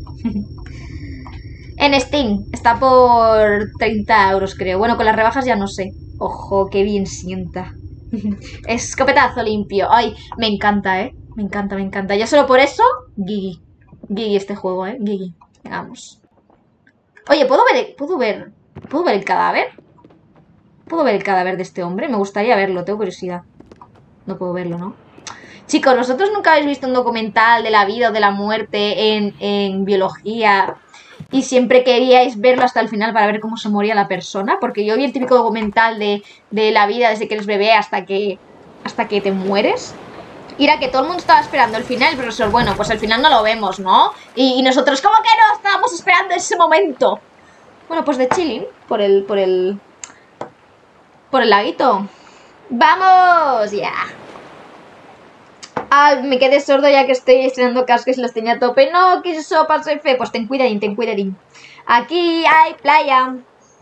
En Steam. Está por 30 euros, creo. Bueno, con las rebajas ya no sé. Ojo, qué bien sienta. Escopetazo limpio. Ay, me encanta, ¿eh? Me encanta, me encanta. Ya solo por eso, Gigi. Gigi este juego, ¿eh? Gigi. Vamos. Oye, ¿puedo ver el cadáver? ¿Puedo ver el cadáver de este hombre? Me gustaría verlo, tengo curiosidad. No puedo verlo, ¿no? Chicos, ¿vosotros nunca habéis visto un documental de la vida o de la muerte en biología y siempre queríais verlo hasta el final para ver cómo se moría la persona? Porque yo vi el típico documental de la vida desde que eres bebé hasta que te mueres. Y era que todo el mundo estaba esperando el final, el profesor, bueno, pues al final no lo vemos, ¿no? Y nosotros, ¿cómo que no? Estábamos esperando ese momento. Bueno, pues de chilling, por el laguito. ¡Vamos! ¡Ya! Ah, me quedé sordo ya que estoy estrenando cascos y los tenía a tope. No, que eso pasa fe. Pues ten cuidadín, ten cuidadín. Aquí hay playa.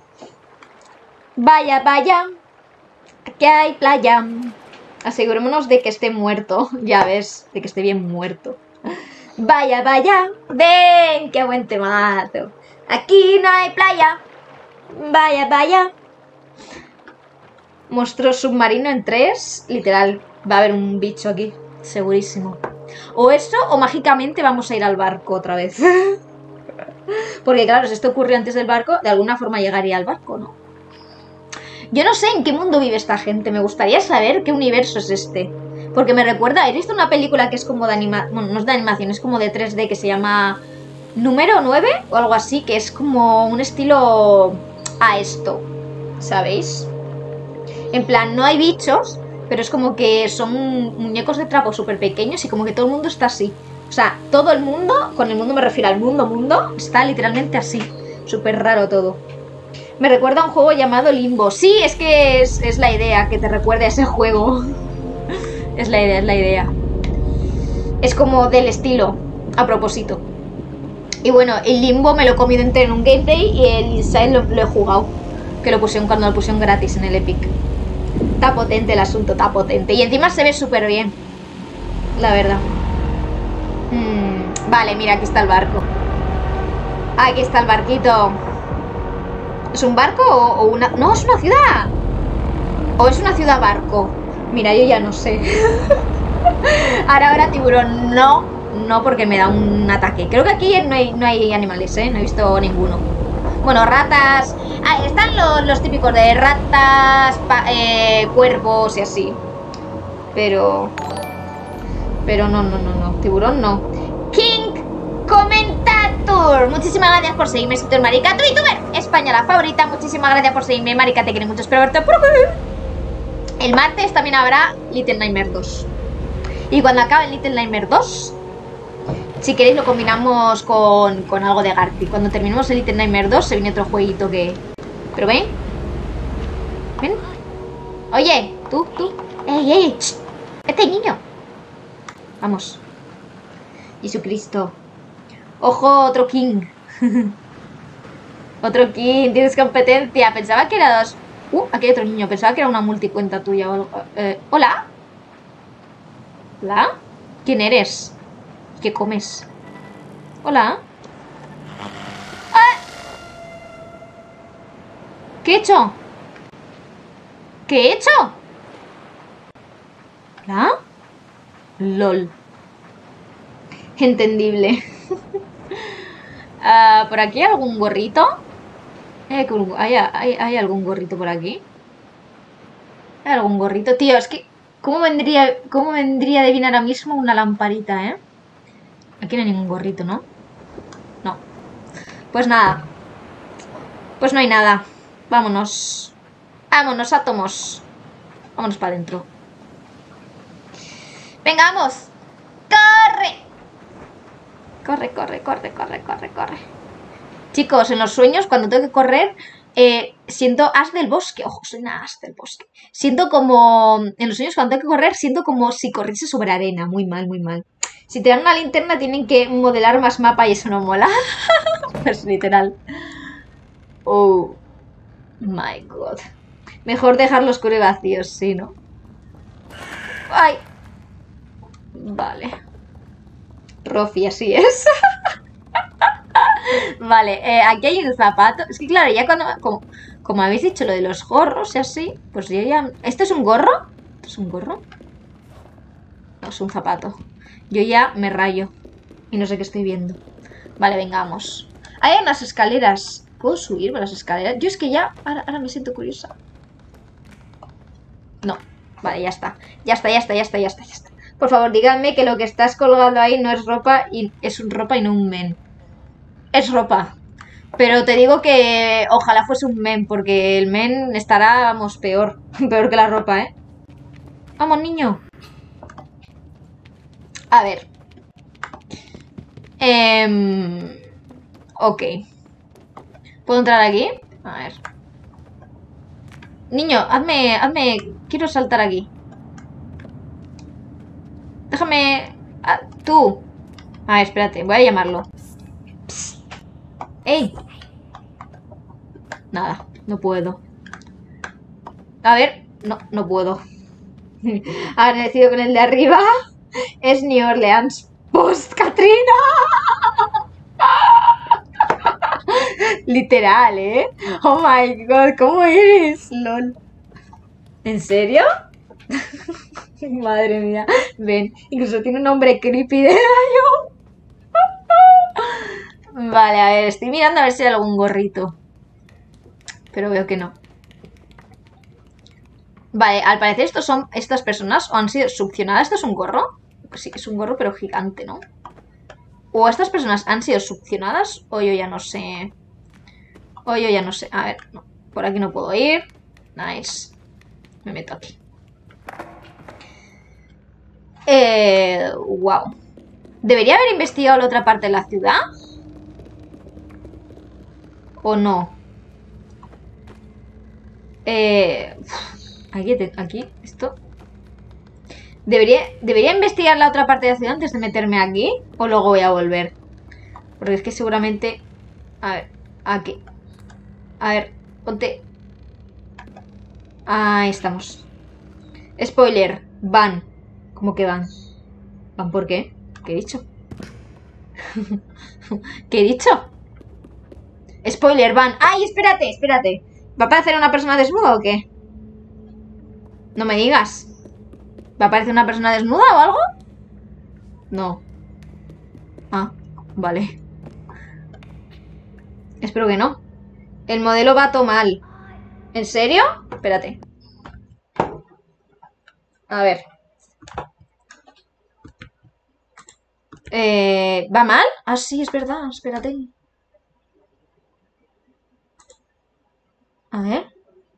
Vaya, vaya. Aquí hay playa. Asegurémonos de que esté muerto. Ya ves, de que esté bien muerto. Vaya, vaya. Ven, qué buen temazo. Aquí no hay playa. Vaya, vaya. Monstruo submarino en 3. Literal, va a haber un bicho aquí. Segurísimo. O eso, o mágicamente vamos a ir al barco otra vez. Porque claro, si esto ocurrió antes del barco, de alguna forma llegaría al barco, ¿no? Yo no sé en qué mundo vive esta gente. Me gustaría saber qué universo es este. Porque me recuerda, ¿he visto una película que es como de animación? Bueno, no es de animación, es como de 3D que se llama Número 9 o algo así, que es como un estilo a esto, ¿sabéis? En plan, no hay bichos, pero es como que son muñecos de trapo súper pequeños y como que todo el mundo está así. O sea, todo el mundo, con el mundo me refiero al mundo, está literalmente así. Súper raro todo. Me recuerda a un juego llamado Limbo. Sí, es que es la idea, que te recuerde a ese juego. Es la idea, es la idea. Es como del estilo, a propósito. Y bueno, el Limbo me lo he comido entero en un gameplay y el Inside lo he jugado. Que lo pusieron cuando lo pusieron gratis en el Epic. Está potente el asunto, está potente. Y encima se ve súper bien. La verdad. Vale, mira, aquí está el barco. Aquí está el barquito. ¿Es un barco o una...? No, es una ciudad. ¿O es una ciudad barco? Mira, yo ya no sé. Ahora tiburón. No, porque me da un ataque. Creo que aquí no hay animales, ¿eh? No he visto ninguno. Bueno, ratas. Ah, están los típicos de ratas, cuervos y así. Pero no. Tiburón no. King Commentator. Muchísimas gracias por seguirme, Sitor Marica. Tu youtuber española favorita. Muchísimas gracias por seguirme, Marica. Te quiero mucho. Espero verte por aquí. El martes también habrá Little Nightmares 2. Y cuando acabe el Little Nightmares 2, si queréis lo combinamos con algo de Gartic. Cuando terminemos el Little Nightmares 2 se viene otro jueguito que... Pero ven. Ven. Oye, tú. ¡Ey! Este niño. Vamos. Jesucristo. Ojo, otro King. Otro King. Tienes competencia. Pensaba que era dos. Aquí hay otro niño. Pensaba que era una multicuenta tuya o algo. ¿Hola? ¿Hola? ¿Quién eres? ¿Qué comes? Hola. ¡Ah! ¿Qué he hecho? ¿Qué he hecho? ¿Hola? LOL. Entendible. ¿Por aquí hay algún gorrito? ¿Hay algún gorrito por aquí? ¿Hay algún gorrito? Tío, es que... ¿Cómo vendría de bien ahora mismo una lamparita, eh? Aquí no hay ningún gorrito, ¿no? No. Pues nada. Pues no hay nada. Vámonos. Vámonos, átomos. Vámonos para adentro. Venga, vamos. ¡Corre! Chicos, en los sueños, cuando tengo que correr, siento as del bosque. Ojo, soy una as del bosque. Siento como... En los sueños, cuando tengo que correr, siento como si corriese sobre arena. Muy mal, muy mal. Si te dan una linterna tienen que modelar más mapa y eso no mola. Pues literal. Oh my god. Mejor dejarlos oscuro y vacíos, sí, ¿no? ¡Ay! Vale. Rofi, así es. Vale, aquí hay un zapato. Es que claro, ya cuando... Como habéis dicho lo de los gorros y así, pues yo ya... ¿Esto es un gorro? ¿Esto es un gorro? No, es un zapato. Yo ya me rayo. Y no sé qué estoy viendo. Vale, vengamos. Hay unas escaleras. ¿Puedo subir por las escaleras? Yo es que ya... Ahora me siento curiosa. No. Vale, ya está. Ya está. Por favor, díganme que lo que estás colgando ahí no es ropa y es ropa y no un men. Es ropa. Pero te digo que ojalá fuese un men, porque el men estará, vamos, peor. Peor que la ropa, ¿eh? Vamos, niño. A ver. Ok. ¿Puedo entrar aquí? A ver. Niño, hazme... Quiero saltar aquí. Déjame... tú. A ver, espérate, voy a llamarlo. Psst. ¡Ey! Nada, no puedo. A ver, no puedo. Agradecido con el de arriba. Es New Orleans Post Katrina. Literal, ¿eh? Oh my god, ¿cómo eres? LOL. ¿En serio? Madre mía. Ven, incluso tiene un nombre creepy de gallo. Vale, a ver, estoy mirando a ver si hay algún gorrito. Pero veo que no. Vale, al parecer estas personas o han sido succionadas. ¿Esto es un gorro? Pues sí, es un gorro pero gigante, ¿no? O estas personas han sido succionadas o yo ya no sé. A ver, no, por aquí no puedo ir. Nice. Me meto aquí. Wow. ¿Debería haber investigado la otra parte de la ciudad? ¿O no? Aquí, esto. ¿Debería investigar la otra parte de la ciudad antes de meterme aquí? ¿O luego voy a volver? Porque es que seguramente... A ver, aquí. A ver, ponte... Ahí estamos. Spoiler, van. ¿Cómo que van? ¿Van por qué? ¿Qué he dicho? ¿Qué he dicho? Spoiler, van. ¡Ay, espérate! ¿Va a aparecer una persona desnuda o qué? No me digas. ¿Va a aparecer una persona desnuda o algo? No. Ah, vale. Espero que no. El modelo va todo mal. ¿En serio? Espérate. A ver. ¿Va mal? Ah, sí, es verdad. Espérate. A ver.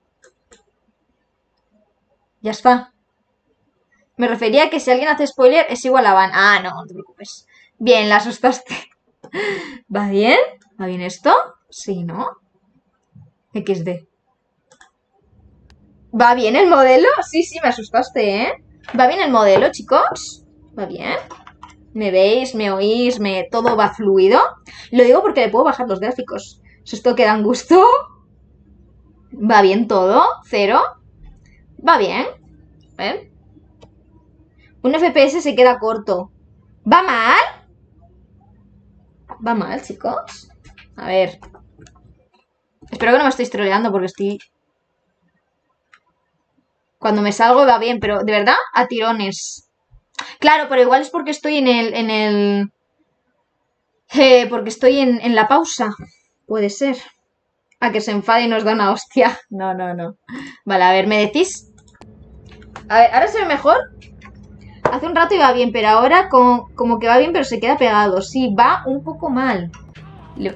Ya está. Me refería a que si alguien hace spoiler es igual a van. Ah, no te preocupes. Bien, la asustaste. ¿Va bien? ¿Va bien esto? Sí, ¿no? XD. ¿Va bien el modelo? Sí, me asustaste, ¿eh? ¿Va bien el modelo, chicos? ¿Va bien? ¿Me veis? ¿Me oís? ¿Todo va fluido? Lo digo porque le puedo bajar los gráficos. Si esto queda en gusto. ¿Va bien todo? ¿Cero? ¿Va bien? ¿Eh? Un FPS se queda corto. ¿Va mal? ¿Va mal, chicos? A ver. Espero que no me estéis troleando porque estoy... Cuando me salgo va bien, pero de verdad, a tirones. Claro, pero igual es porque estoy porque estoy en la pausa. Puede ser. A que se enfade y nos da una hostia. No. Vale, a ver, ¿me decís? A ver, ¿ahora se ve mejor? Hace un rato iba bien, pero ahora como que va bien, pero se queda pegado. Sí, va un poco mal. ¿Le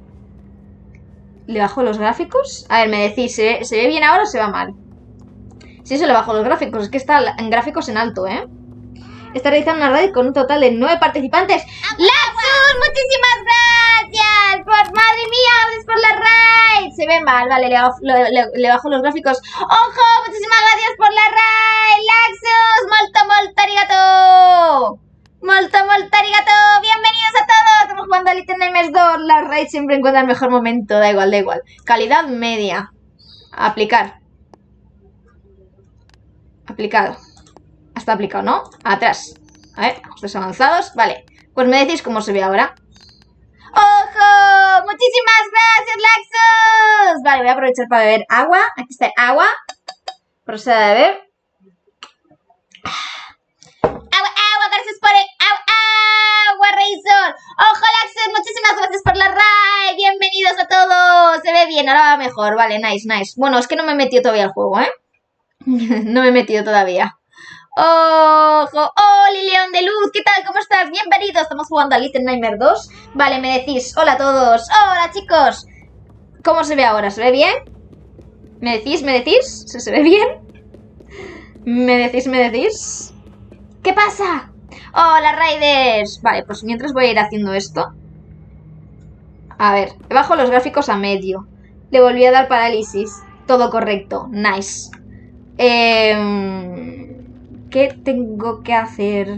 bajo los gráficos? A ver, me decís, ¿se ve bien ahora o se va mal? Sí, se le bajo los gráficos. Es que está en gráficos en alto, ¿eh? Está realizando una raid con un total de 9 participantes. ¡Laxus! ¡Muchísimas gracias! ¡Madre mía! ¡Gracias por la raid! Se ve mal, vale, le bajo los gráficos. ¡Ojo! ¡Muchísimas gracias por la raid! ¡Laxus! ¡Molto arigato! Molto arigato. Bienvenidos a todos. Estamos jugando a Little Nightmares 2. La raid siempre encuentra el mejor momento. Da igual, da igual. Calidad media. Aplicar. Aplicado. Está aplicado, ¿no? Atrás. A ver, ajustes avanzados. Vale. Pues me decís cómo se ve ahora. ¡Ojo! ¡Muchísimas gracias, Laxus! Vale, voy a aprovechar para beber agua. Aquí está el agua. Proceda a beber. Agua, gracias por el agua, Razor. ¡Ojo, Laxus! Muchísimas gracias por la raid. Bienvenidos a todos. Se ve bien, ahora va mejor. Vale, nice, nice. Bueno, es que no me he metido todavía al juego, ¿eh? No me he metido todavía. ¡Ojo! ¡Oh, León de Luz! ¿Qué tal? ¿Cómo estás? Bienvenido. Estamos jugando a Little Nightmares 2. Vale, me decís. Hola a todos. Hola, chicos. ¿Cómo se ve ahora? ¿Se ve bien? ¿Me decís? ¿Me decís? ¿Se ve bien? ¿Me decís? ¿Me decís? ¿Qué pasa? ¡Hola, Raiders! Vale, pues mientras voy a ir haciendo esto. A ver, bajo los gráficos a medio. Le volví a dar parálisis. Todo correcto. Nice. ¿Qué tengo que hacer?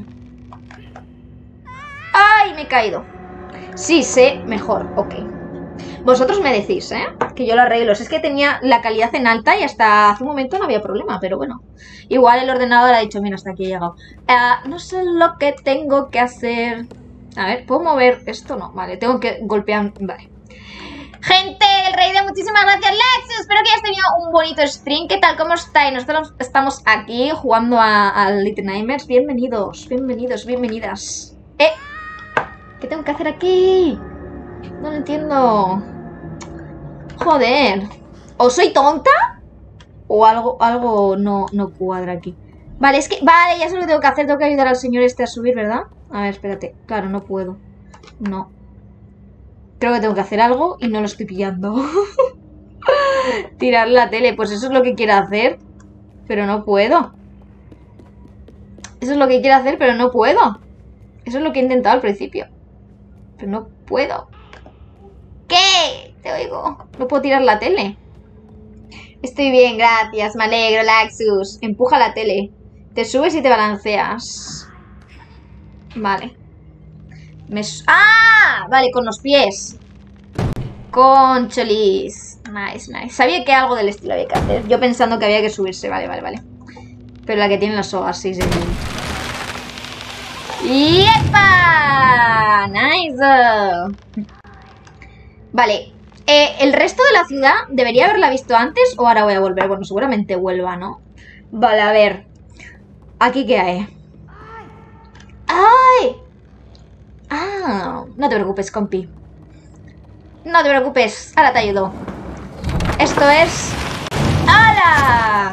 ¡Ay! Me he caído. Sí, sé mejor. Ok. Vosotros me decís, ¿eh? Que yo lo arreglo. Es que tenía la calidad en alta y hasta hace un momento no había problema, pero bueno. Igual el ordenador ha dicho, mira, hasta aquí he llegado. No sé lo que tengo que hacer. A ver, ¿puedo mover esto? No, vale, tengo que golpear. Vale. Gente, el rey de muchísimas gracias, Laxus. Espero que hayas tenido un bonito stream. ¿Qué tal? ¿Cómo estáis? Nosotros estamos aquí jugando a Little Nightmares. Bienvenidos, bienvenidos, bienvenidas. ¿Qué tengo que hacer aquí? No lo entiendo. Joder. ¿O soy tonta? O algo no cuadra aquí. Vale, es que... Vale, ya sé lo que tengo que hacer. Tengo que ayudar al señor este a subir, ¿verdad? A ver, espérate. Claro, no puedo. No. Creo que tengo que hacer algo y no lo estoy pillando. Tirar la tele. Pues eso es lo que quiero hacer. Pero no puedo. Eso es lo que quiero hacer, pero no puedo. Eso es lo que he intentado al principio. Pero no puedo. ¿Qué? Te oigo. No puedo tirar la tele. Estoy bien, gracias. Me alegro, Laxus. Empuja la tele. Te subes y te balanceas. Vale. ¡Ah! Vale, con los pies. Concholis. Nice, nice. Sabía que algo del estilo había que hacer. Yo pensando que había que subirse. Vale, vale, vale. Pero la que tiene las sogas, sí, sí. ¡Yepa! Nice. Vale. ¿El resto de la ciudad debería haberla visto antes o ahora voy a volver? Bueno, seguramente vuelva, ¿no? Vale, a ver. ¿Aquí qué hay? ¡Ay! Ah, no te preocupes, compi. No te preocupes, ahora te ayudo. Esto es... ¡Hala!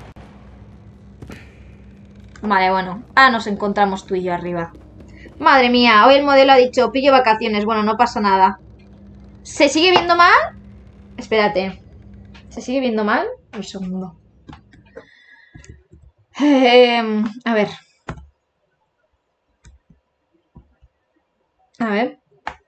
Vale, bueno. Ahora nos encontramos tú y yo arriba. Madre mía, hoy el modelo ha dicho pillo vacaciones. Bueno, no pasa nada. ¿Se sigue viendo mal? Espérate. ¿Se sigue viendo mal? Un segundo. A ver. A ver.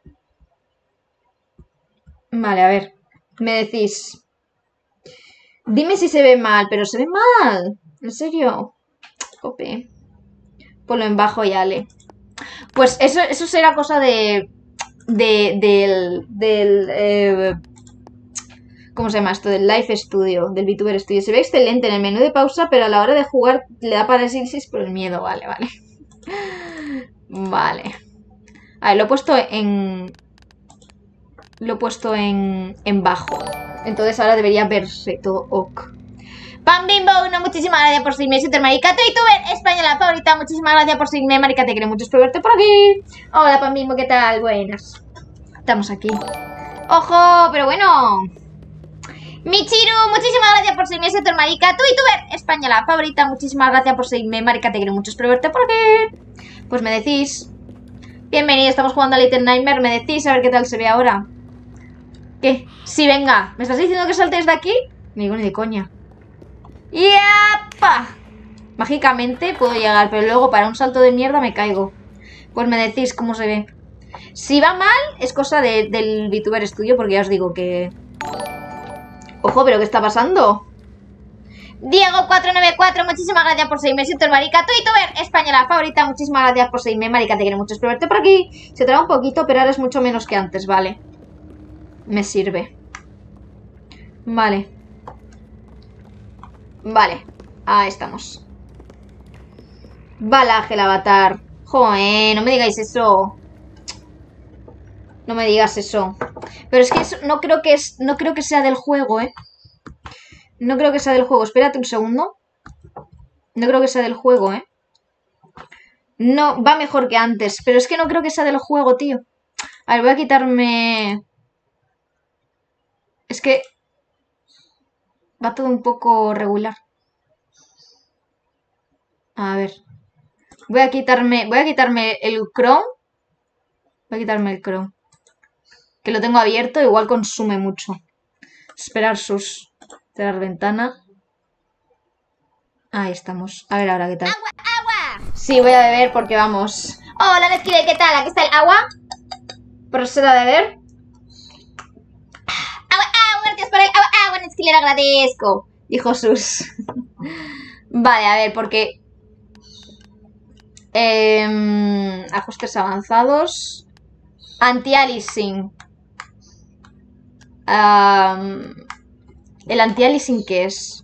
Vale, a ver. Me decís. Dime si se ve mal, pero se ve mal. ¿En serio? Jope. Ponlo en bajo y ale. Pues eso será cosa del ¿cómo se llama esto? Del Live Studio, del VTuber Studio. Se ve excelente en el menú de pausa, pero a la hora de jugar le da parálisis por el miedo. Vale, vale. Vale. A ver, lo he puesto en... Lo he puesto en bajo. Entonces ahora debería verse todo ok. Pan Bimbo, no, muchísimas gracias por seguirme. Soy Maricato y tú, española favorita. Muchísimas gracias por seguirme, Marica. Te quiero mucho, espero verte por aquí. Hola, Pan Bimbo, ¿qué tal? Buenas. Estamos aquí. ¡Ojo! Pero bueno. Michiru, muchísimas gracias por seguirme. Soy Marica, tú, youtuber española favorita. Muchísimas gracias por seguirme, Marica. Te quiero mucho, espero verte por aquí. Pues me decís. Bienvenido, estamos jugando a Little Nightmare. Me decís a ver qué tal se ve ahora. ¿Qué? Sí, venga. ¿Me estás diciendo que saltéis de aquí? Ni digo ni de coña. ¡Yapa! Mágicamente puedo llegar, pero luego para un salto de mierda me caigo. Pues me decís cómo se ve. Si va mal, es cosa del VTuber Studio, porque ya os digo que... Ojo, ¿pero qué está pasando? Diego494, muchísimas gracias por seguirme. Siento el marica. Tu youtuber española favorita, muchísimas gracias por seguirme. Marica, te quiero mucho. Espero verte por aquí. Se traba un poquito, pero ahora es mucho menos que antes, vale. Me sirve. Vale. Vale. Ahí estamos. Balaje el avatar. Joder, no me digáis eso. No me digas eso. Pero es que eso no creo que sea del juego, ¿eh? No creo que sea del juego. Espérate un segundo. No creo que sea del juego, ¿eh? No, va mejor que antes. Pero es que no creo que sea del juego, tío. A ver, voy a quitarme... Es que... va todo un poco regular. A ver. Voy a quitarme el Chrome. Voy a quitarme el Chrome. Que lo tengo abierto, igual consume mucho. Esperar sus... cerrar ventana. Ahí estamos. A ver ahora qué tal. ¡Agua, agua! Sí, voy a beber porque vamos. Hola, Nesquile, ¿qué tal? Aquí está el agua. Procedo a beber. ¡Agua, agua! Gracias por el agua, agua, Nesquile, lo agradezco. Dijo Sus. Vale, a ver, porque... ajustes avanzados. Anti-aliasing. ¿El anti-aliasing qué es?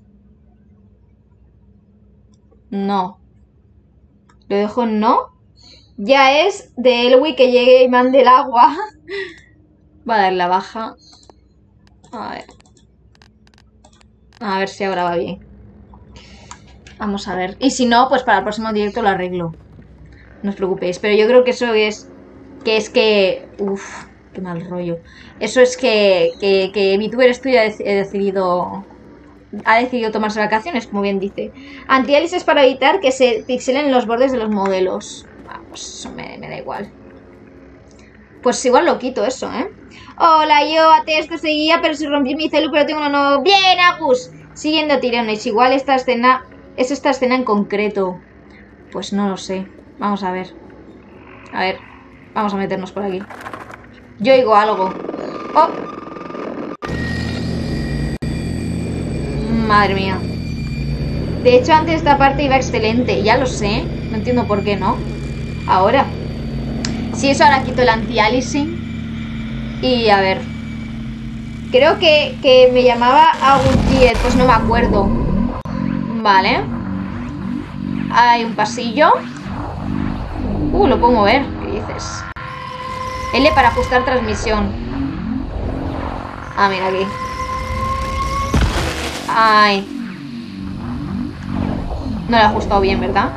No. Lo dejo en no. Ya es de Elwi que llegue y mande el agua. Va a dar la baja. A ver. A ver si ahora va bien. Vamos a ver. Y si no, pues para el próximo directo lo arreglo. No os preocupéis. Pero yo creo que eso es... que... Uf, qué mal rollo. Eso es que VTuber Studio ha decidido tomarse vacaciones, como bien dice. Anti-alias es para evitar que se pixelen los bordes de los modelos. Ah, pues eso me da igual. Pues igual lo quito eso, ¿eh? Hola, yo a esto seguía, pero se rompió mi celu, pero tengo uno nuevo. Bien, Agus. Siguiendo tirones. Igual esta escena... ¿Es esta escena en concreto? Pues no lo sé. Vamos a ver. A ver. Vamos a meternos por aquí. Yo oigo algo. ¡Oh! Madre mía. De hecho, antes esta parte iba excelente. Ya lo sé. No entiendo por qué no. Ahora. Si eso, ahora quito el anti-aliasing. Y a ver. Creo que me llamaba Agutiet. Pues no me acuerdo. Vale. Hay un pasillo. Lo puedo mover. ¿Qué dices? L para ajustar transmisión. Ah, mira aquí. Ay. No lo he ajustado bien, ¿verdad?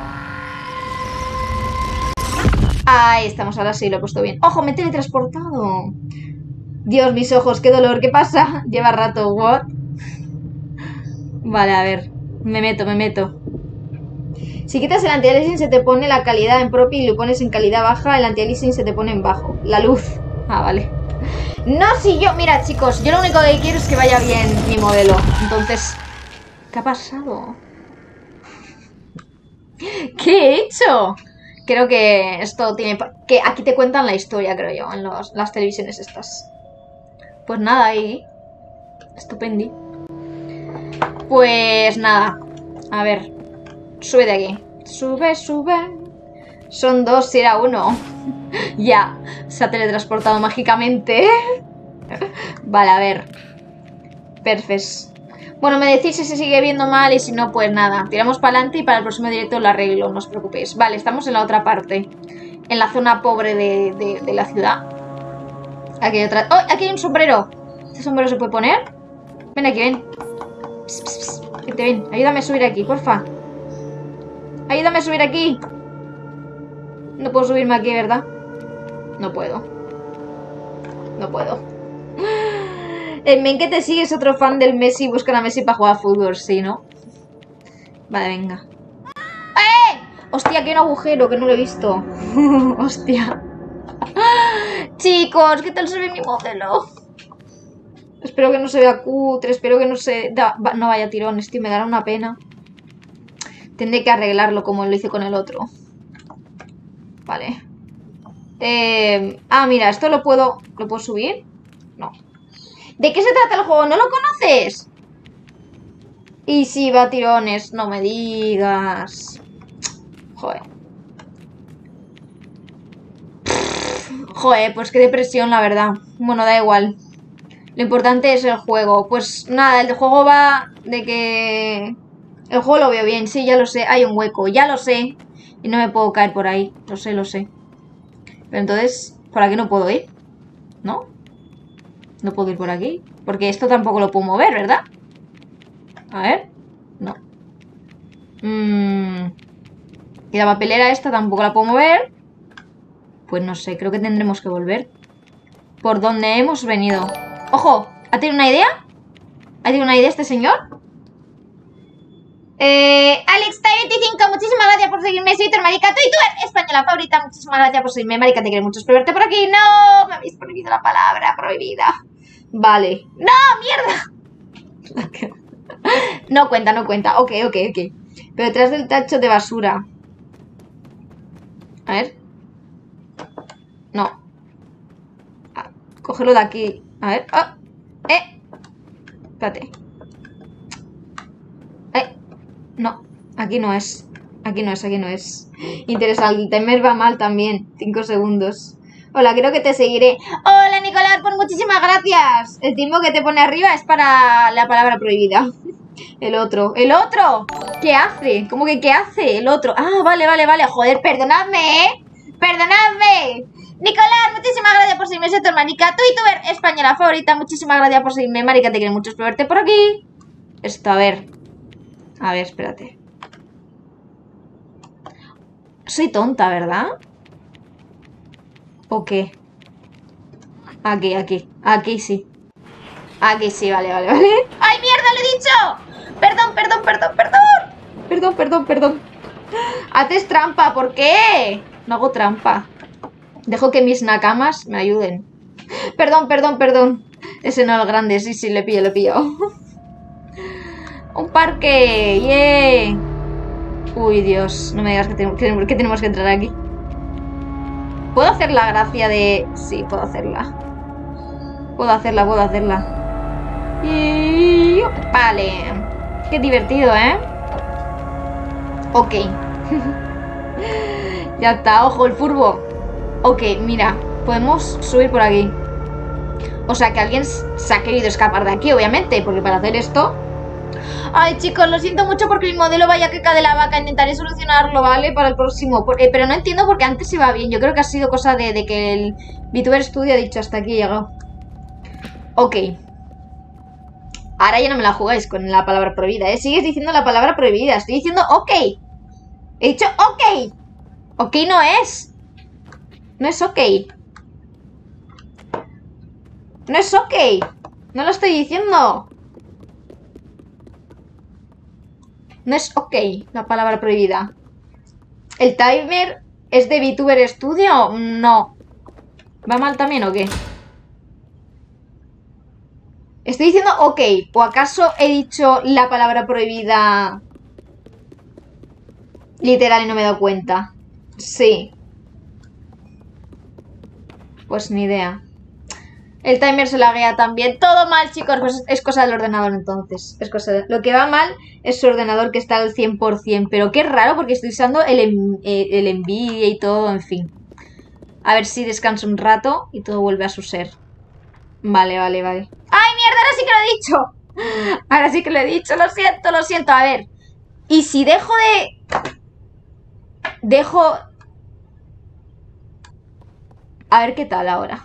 Ahí estamos, ahora sí lo he puesto bien. ¡Ojo, me he teletransportado! Dios, mis ojos, qué dolor. ¿Qué pasa? Lleva rato, ¿what? Vale, a ver. Me meto. Si quitas el anti-aliasing se te pone la calidad en propio y lo pones en calidad baja, el anti-aliasing se te pone en bajo. La luz. Ah, vale. No, si yo... Mira, chicos, yo lo único que quiero es que vaya bien mi modelo. Entonces... ¿Qué ha pasado? ¿Qué he hecho? Creo que esto tiene... Que aquí te cuentan la historia, creo yo, en las televisiones estas. Pues nada, ahí. Estupendi. Pues nada. A ver. Sube de aquí. Sube. Son dos si era uno. Ya. Se ha teletransportado mágicamente. Vale, a ver. Perfecto. Bueno, me decís si se sigue viendo mal y si no, pues nada. Tiramos para adelante y para el próximo directo lo arreglo, no os preocupéis. Vale, estamos en la otra parte. En la zona pobre de la ciudad. Aquí hay otra... ¡Oh! Aquí hay un sombrero. ¿Este sombrero se puede poner? Ven aquí, ven. Pss. Vente, ven. Ayúdame a subir aquí, porfa. Ayúdame a subir aquí. No puedo subirme aquí, ¿verdad? No puedo. El men que te sigue es otro fan del Messi y buscan a Messi para jugar a fútbol, ¿sí, no? Vale, venga. ¡Eh! Hostia, que hay un agujero que no lo he visto. Hostia. Chicos, ¿qué tal se ve mi modelo? Espero que no se vea cutre, espero que no se... no vaya tirones, tío, me dará una pena. Tendré que arreglarlo como lo hice con el otro. Vale. Mira, esto lo puedo... ¿Lo puedo subir? No. ¿De qué se trata el juego? ¿No lo conoces? Y si va a tirones, no me digas. Joder. Joder, pues qué depresión, la verdad. Bueno, da igual. Lo importante es el juego. Pues nada, el juego va de que... El juego lo veo bien, sí, ya lo sé. Hay un hueco, ya lo sé. Y no me puedo caer por ahí. Lo sé, lo sé. Pero entonces, ¿por aquí no puedo ir? ¿No? No puedo ir por aquí. Porque esto tampoco lo puedo mover, ¿verdad? A ver. No. Y la papelera esta tampoco la puedo mover. Pues no sé, creo que tendremos que volver por donde hemos venido. ¡Ojo! ¿Ha tenido una idea? ¿Ha tenido una idea este señor? Alex25, muchísimas gracias por seguirme. Soy tu marica, tú española favorita. Muchísimas gracias por seguirme, marica. Te quiero mucho. Espero verte por aquí. No, me habéis prohibido la palabra prohibida. Vale. ¡No, mierda! No cuenta, no cuenta. Ok. Pero detrás del tacho de basura. A ver. No. Cógelo de aquí. A ver. ¡Oh! Espérate. No. Aquí no es. Aquí no es. Interesante. El timer va mal también. 5 segundos. Hola, creo que te seguiré. Hola, Nicolás, pues muchísimas gracias. El tiempo que te pone arriba es para la palabra prohibida. El otro. ¡El otro! ¿Qué hace? ¿Cómo que qué hace? El otro. Ah, vale. Joder, perdonadme, ¿eh? ¡Perdonadme! Nicolás, muchísimas gracias por seguirme. Soy tu hermanica, tu youtuber española favorita. Muchísimas gracias por seguirme, marica. Te quiero mucho. Espero verte por aquí. Esto, a ver. A ver, espérate. Soy tonta, ¿verdad? ¿O qué? Aquí sí. Aquí sí, vale. ¡Ay, mierda, lo he dicho! Perdón. Haces trampa, ¿por qué? No hago trampa. Dejo que mis nakamas me ayuden. Perdón. Ese no es el grande, sí, le pillo. Un parque, ¡yeah! Uy, Dios, no me digas que tenemos que entrar aquí. ¿Puedo hacer la gracia de...? Sí, puedo hacerla. Puedo hacerla. Y... Vale. Qué divertido, ¿eh? Ok. Ya está, ojo, el furbo. Ok, mira, podemos subir por aquí. O sea, que alguien se ha querido escapar de aquí, obviamente, porque para hacer esto... Ay, chicos, lo siento mucho porque mi modelo vaya queca de la vaca. Intentaré solucionarlo, ¿vale? Para el próximo. Pero no entiendo por qué antes iba bien. Yo creo que ha sido cosa de que el VTuber Studio ha dicho hasta aquí he llegado. Ok. Ahora ya no me la jugáis con la palabra prohibida, ¿eh? Sigues diciendo la palabra prohibida. Estoy diciendo ok. He dicho ok. Ok no es. No es ok. No es ok. No lo estoy diciendo. No es ok la palabra prohibida. ¿El timer es de VTuber Studio? No. ¿Va mal también o qué? Estoy diciendo ok. ¿O acaso he dicho la palabra prohibida literal y no me he dado cuenta? Sí. Pues ni idea. El timer se laguea también. Todo mal, chicos. Pues es cosa del ordenador entonces. Es cosa de... Lo que va mal es su ordenador que está al 100%. Pero qué raro porque estoy usando el Nvidia y todo, en fin. A ver si descanso un rato y todo vuelve a su ser. Vale. ¡Ay, mierda! Ahora sí que lo he dicho. Ahora sí que lo he dicho. Lo siento. A ver. Y si dejo de... A ver qué tal ahora.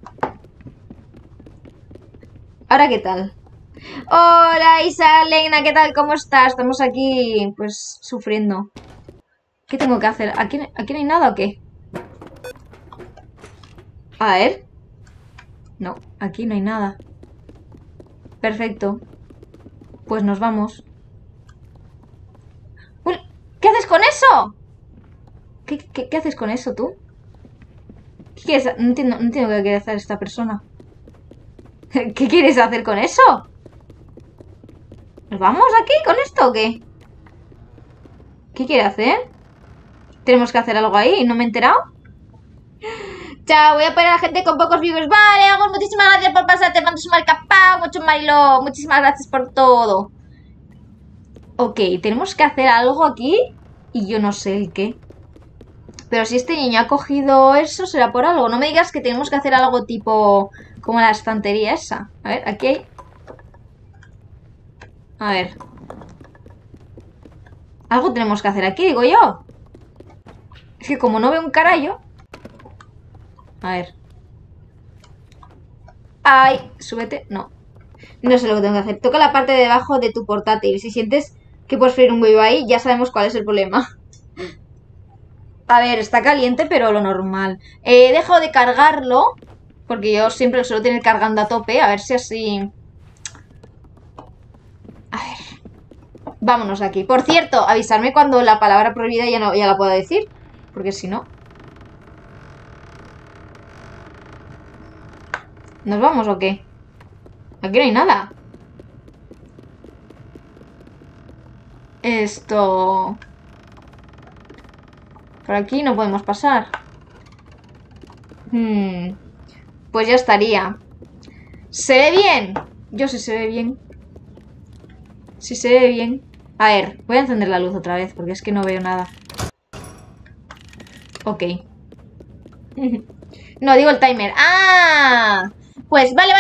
¿Ahora qué tal? Hola Isa, Lena, ¿qué tal? ¿Cómo estás? Estamos aquí, pues, sufriendo. ¿Qué tengo que hacer? ¿Aquí no hay nada o qué? A ver. No, aquí no hay nada. Perfecto. Pues nos vamos. Uy, ¿qué haces con eso? ¿Qué haces con eso tú? ¿Qué quieres? No entiendo qué quiere hacer esta persona. ¿Qué quieres hacer con eso? ¿Nos vamos aquí con esto o qué? ¿Qué quiere hacer? ¿Tenemos que hacer algo ahí? ¿No me he enterado? Chao, voy a poner a la gente con pocos viewers. Vale, Agus, muchísimas gracias por pasarte. Mando su marca, mucho Marilo. Muchísimas gracias por todo. Ok, tenemos que hacer algo aquí y yo no sé el qué. Pero si este niño ha cogido eso, será por algo. No me digas que tenemos que hacer algo tipo como la estantería esa. A ver, aquí hay... A ver. Algo tenemos que hacer aquí, digo yo. Es que como no veo un carallo... A ver. ¡Ay! Súbete. No. No sé lo que tengo que hacer. Toca la parte de debajo de tu portátil. Si sientes que puedes freír un huevo ahí, ya sabemos cuál es el problema. A ver, está caliente, pero lo normal. He dejado de cargarlo, porque yo siempre lo suelo tener cargando a tope. A ver si así... A ver. Vámonos de aquí. Por cierto, avisarme cuando la palabra prohibida ya la pueda decir. Porque si no... ¿Nos vamos o qué? Aquí no hay nada. Esto... Por aquí no podemos pasar. Pues ya estaría. ¿Se ve bien? Yo sí se ve bien. Sí se ve bien. A ver, voy a encender la luz otra vez porque es que no veo nada. Ok. No, digo el timer. ¡Ah! Pues vale.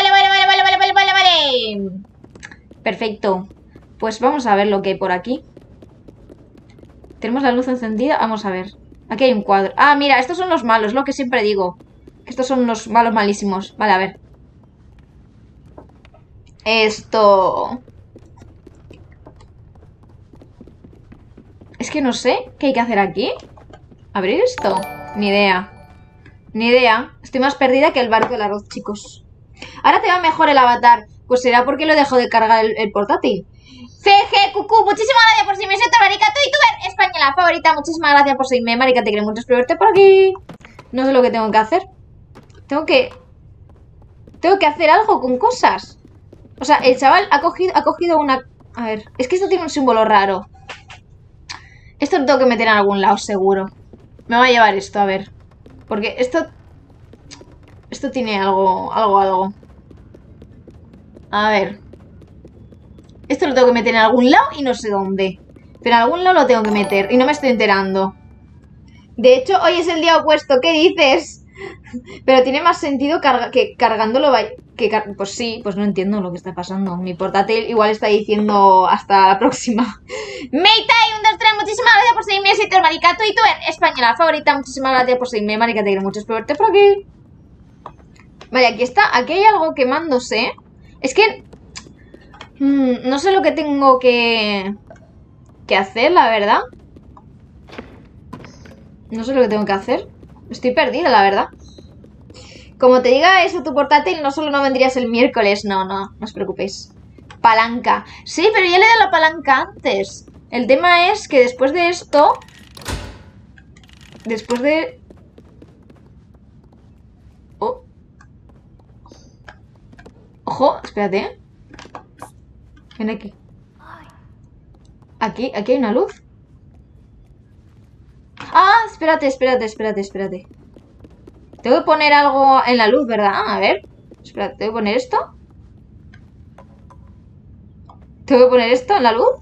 Perfecto. Pues vamos a ver lo que hay por aquí. Tenemos la luz encendida. Vamos a ver. Aquí hay un cuadro. Ah, mira, estos son los malos, lo que siempre digo. Estos son los malos malísimos. Vale, a ver. Esto... Es que no sé qué hay que hacer aquí. ¿Abrir esto? Ni idea. Ni idea. Estoy más perdida que el barco del arroz, chicos. Ahora te va mejor el avatar. Pues será porque lo dejo de cargar el portátil. CG, Cucú, muchísimas gracias por seguirme. Soy Marica, tu youtuber española favorita. Muchísimas gracias por seguirme. Marica, te quiero mucho. Espero verte por aquí. No sé lo que tengo que hacer. Tengo que hacer algo con cosas. O sea, el chaval ha cogido una... A ver, es que esto tiene un símbolo raro. Esto lo tengo que meter en algún lado, seguro. Me va a llevar esto, a ver. Porque esto tiene algo. A ver. Esto lo tengo que meter en algún lado y no sé dónde. Pero en algún lado lo tengo que meter y no me estoy enterando. De hecho, hoy es el día opuesto. ¿Qué dices? Pero tiene más sentido que cargándolo... Pues sí, pues no entiendo lo que está pasando. Mi portátil igual está diciendo hasta la próxima. Meitai, 1, 2, 3, muchísimas gracias por seguirme. Soy Marica, tu youtuber española favorita. Muchísimas gracias por seguirme. Marica, te quiero mucho. Espero verte por aquí. Vale, aquí está. Aquí hay algo quemándose. Es que... no sé lo que tengo que hacer, la verdad. No sé lo que tengo que hacer. Estoy perdida, la verdad. Como te diga eso tu portátil, no solo no vendrías el miércoles. No os preocupéis. Palanca. Sí, pero ya le he dado la palanca antes. El tema es que después de esto... Después de... Oh. Ojo, espérate. Ven aquí. Aquí hay una luz. Ah, espérate. Tengo que poner algo en la luz, ¿verdad? A ver. Espérate, ¿tengo que poner esto? ¿Tengo que poner esto en la luz?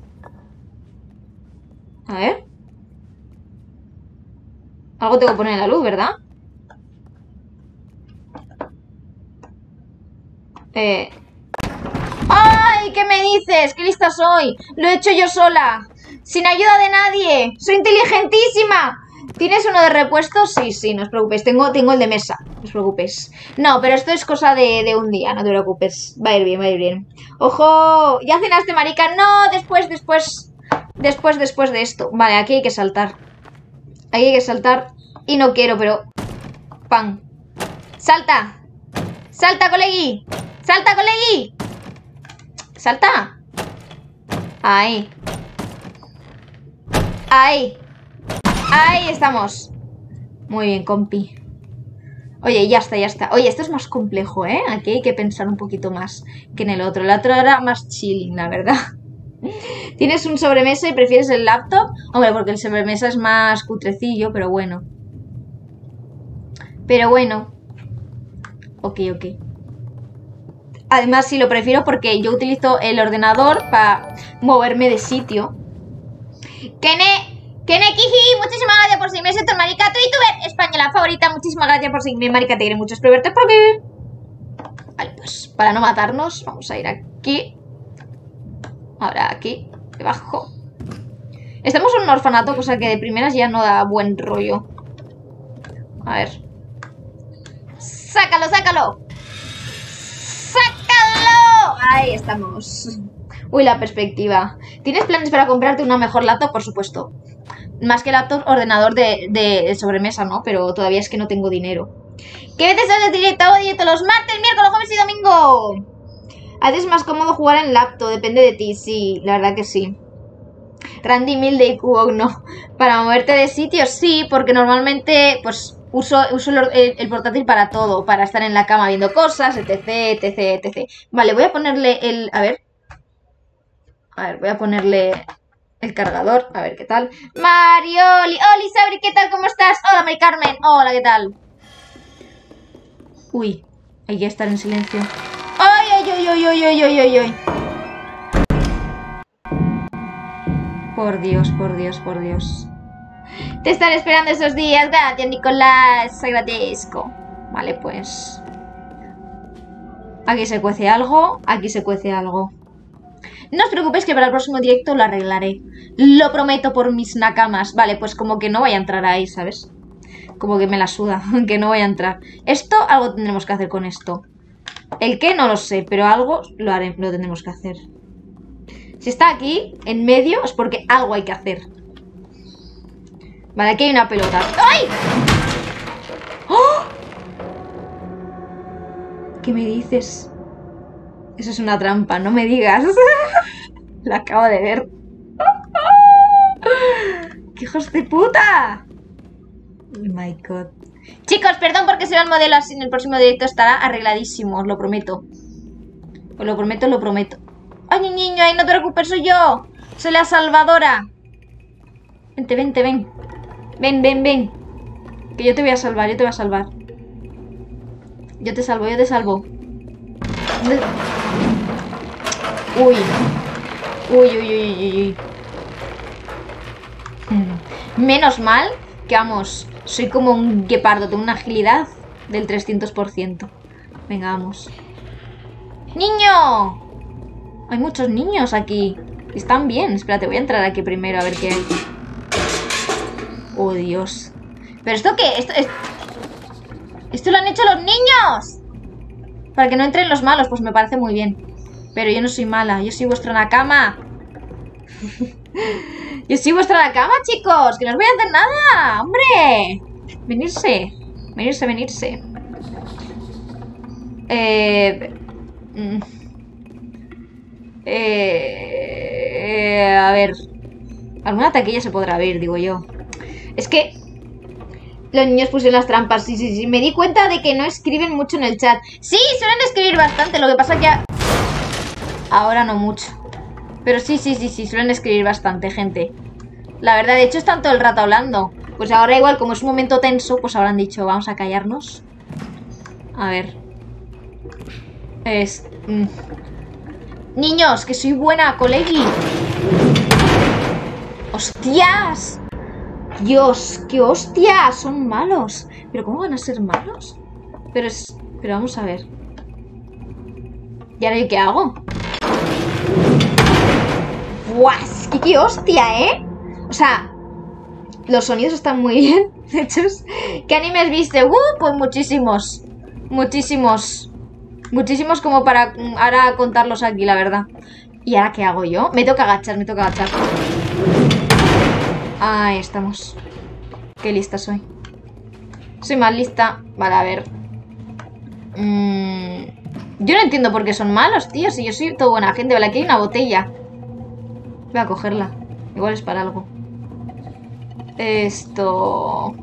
A ver. Algo tengo que poner en la luz, ¿verdad? ¡Ay! ¿Qué me dices? ¡Qué lista soy! Lo he hecho yo sola. Sin ayuda de nadie. ¡Soy inteligentísima! ¿Tienes uno de repuesto? Sí, no os preocupéis. Tengo el de mesa. No os preocupéis. No, pero esto es cosa de un día. No te preocupes. Va a ir bien. ¡Ojo! ¿Ya cenaste, marica? No, después de esto. Vale, aquí hay que saltar. Y no quiero, pero... ¡Pam! ¡Salta! ¡Salta, colegui! ¡Salta! Ahí estamos. Muy bien, compi. Oye, ya está. Oye, esto es más complejo, ¿eh? Aquí hay que pensar un poquito más que en el otro. El otro era más chilling, la verdad. ¿Tienes un sobremesa y prefieres el laptop? Hombre, porque el sobremesa es más cutrecillo, pero bueno. Ok. Además, sí, lo prefiero porque yo utilizo el ordenador para moverme de sitio. Kiji, muchísimas gracias por seguirme, soy tu maricato. YouTuber española favorita, muchísimas gracias por seguirme, marica, te quiero mucho, espero verte por aquí. Vale, pues para no matarnos, vamos a ir aquí. Ahora aquí, debajo. Estamos en un orfanato, cosa que de primeras ya no da buen rollo. A ver. ¡Sácalo, sácalo! ¡Sácalo! Ahí estamos. Uy, la perspectiva. ¿Tienes planes para comprarte una mejor laptop? Por supuesto. Más que laptop, ordenador de sobremesa, ¿no? Pero todavía es que no tengo dinero. ¿Qué veces haces directo? Hago directo los martes, miércoles, jueves y domingo. A veces es más cómodo jugar en laptop, depende de ti. Sí, la verdad que sí. Randy 1000 de IQ, no. Para moverte de sitio, sí, porque normalmente, pues, uso el portátil para todo. Para estar en la cama viendo cosas, etc. Vale, voy a ponerle el... A ver, voy a ponerle el cargador. A ver, ¿qué tal? Marioli, Oli, Sabri, ¿qué tal? ¿Cómo estás? Hola, Mari Carmen. Hola, ¿qué tal? Uy, hay que estar en silencio. ¡Ay! Por Dios. Te estaré esperando esos días. Gracias, Nicolás. Agradezco. Vale, pues... Aquí se cuece algo. No os preocupéis que para el próximo directo lo arreglaré. Lo prometo por mis nakamas. Vale, pues como que no vaya a entrar ahí, ¿sabes? Como que me la suda, que no vaya a entrar. Esto, algo tendremos que hacer con esto. El qué, no lo sé, pero algo lo tendremos que hacer. Si está aquí, en medio, es porque algo hay que hacer. Vale, aquí hay una pelota. ¡Ay! ¡Oh! ¿Qué me dices? Eso es una trampa, no me digas. La acabo de ver. ¡Qué hijos de puta! Oh my god. Chicos, perdón porque se ve el modelo así. En el próximo directo estará arregladísimo, os lo prometo. Os lo prometo. ¡Ay, niño! ¡Ay, no te preocupes, soy yo! ¡Soy la salvadora! Vente, ven. Ven. Que yo te voy a salvar, Yo te salvo. Uy. Menos mal que, vamos, soy como un guepardo, tengo una agilidad del 300%. Venga, vamos. ¡Niño! Hay muchos niños aquí. Están bien. Espérate, voy a entrar aquí primero a ver qué hay. Oh, Dios. ¿Pero esto qué? ¿Esto lo han hecho los niños? Para que no entren los malos, pues me parece muy bien. Pero yo no soy mala, yo soy vuestra nakama. Yo soy vuestra nakama, chicos. Que no os voy a hacer nada, hombre. Venirse. A ver. Alguna taquilla se podrá ver, digo yo. Es que los niños pusieron las trampas. Sí. Me di cuenta de que no escriben mucho en el chat. Sí, suelen escribir bastante. Lo que pasa que ahora no mucho. Pero sí, suelen escribir bastante, gente. La verdad, de hecho están todo el rato hablando. Pues ahora igual, como es un momento tenso, pues habrán dicho, vamos a callarnos. A ver. Niños, que soy buena, colegui. ¡Hostias! Dios, qué hostias, son malos. ¿Pero cómo van a ser malos? Pero vamos a ver. ¿Y ahora yo qué hago? ¡Buah! Es que qué hostia, ¿eh? O sea, los sonidos están muy bien hechos. ¿Qué animes viste? Pues muchísimos. Muchísimos como para ahora contarlos aquí, la verdad. ¿Y ahora qué hago yo? Me tengo que agachar. Ahí estamos. Qué lista soy. Soy más lista. Vale, a ver. Yo no entiendo por qué son malos, tío. Si yo soy toda buena gente. Vale, aquí hay una botella. Voy a cogerla. Igual es para algo. Esto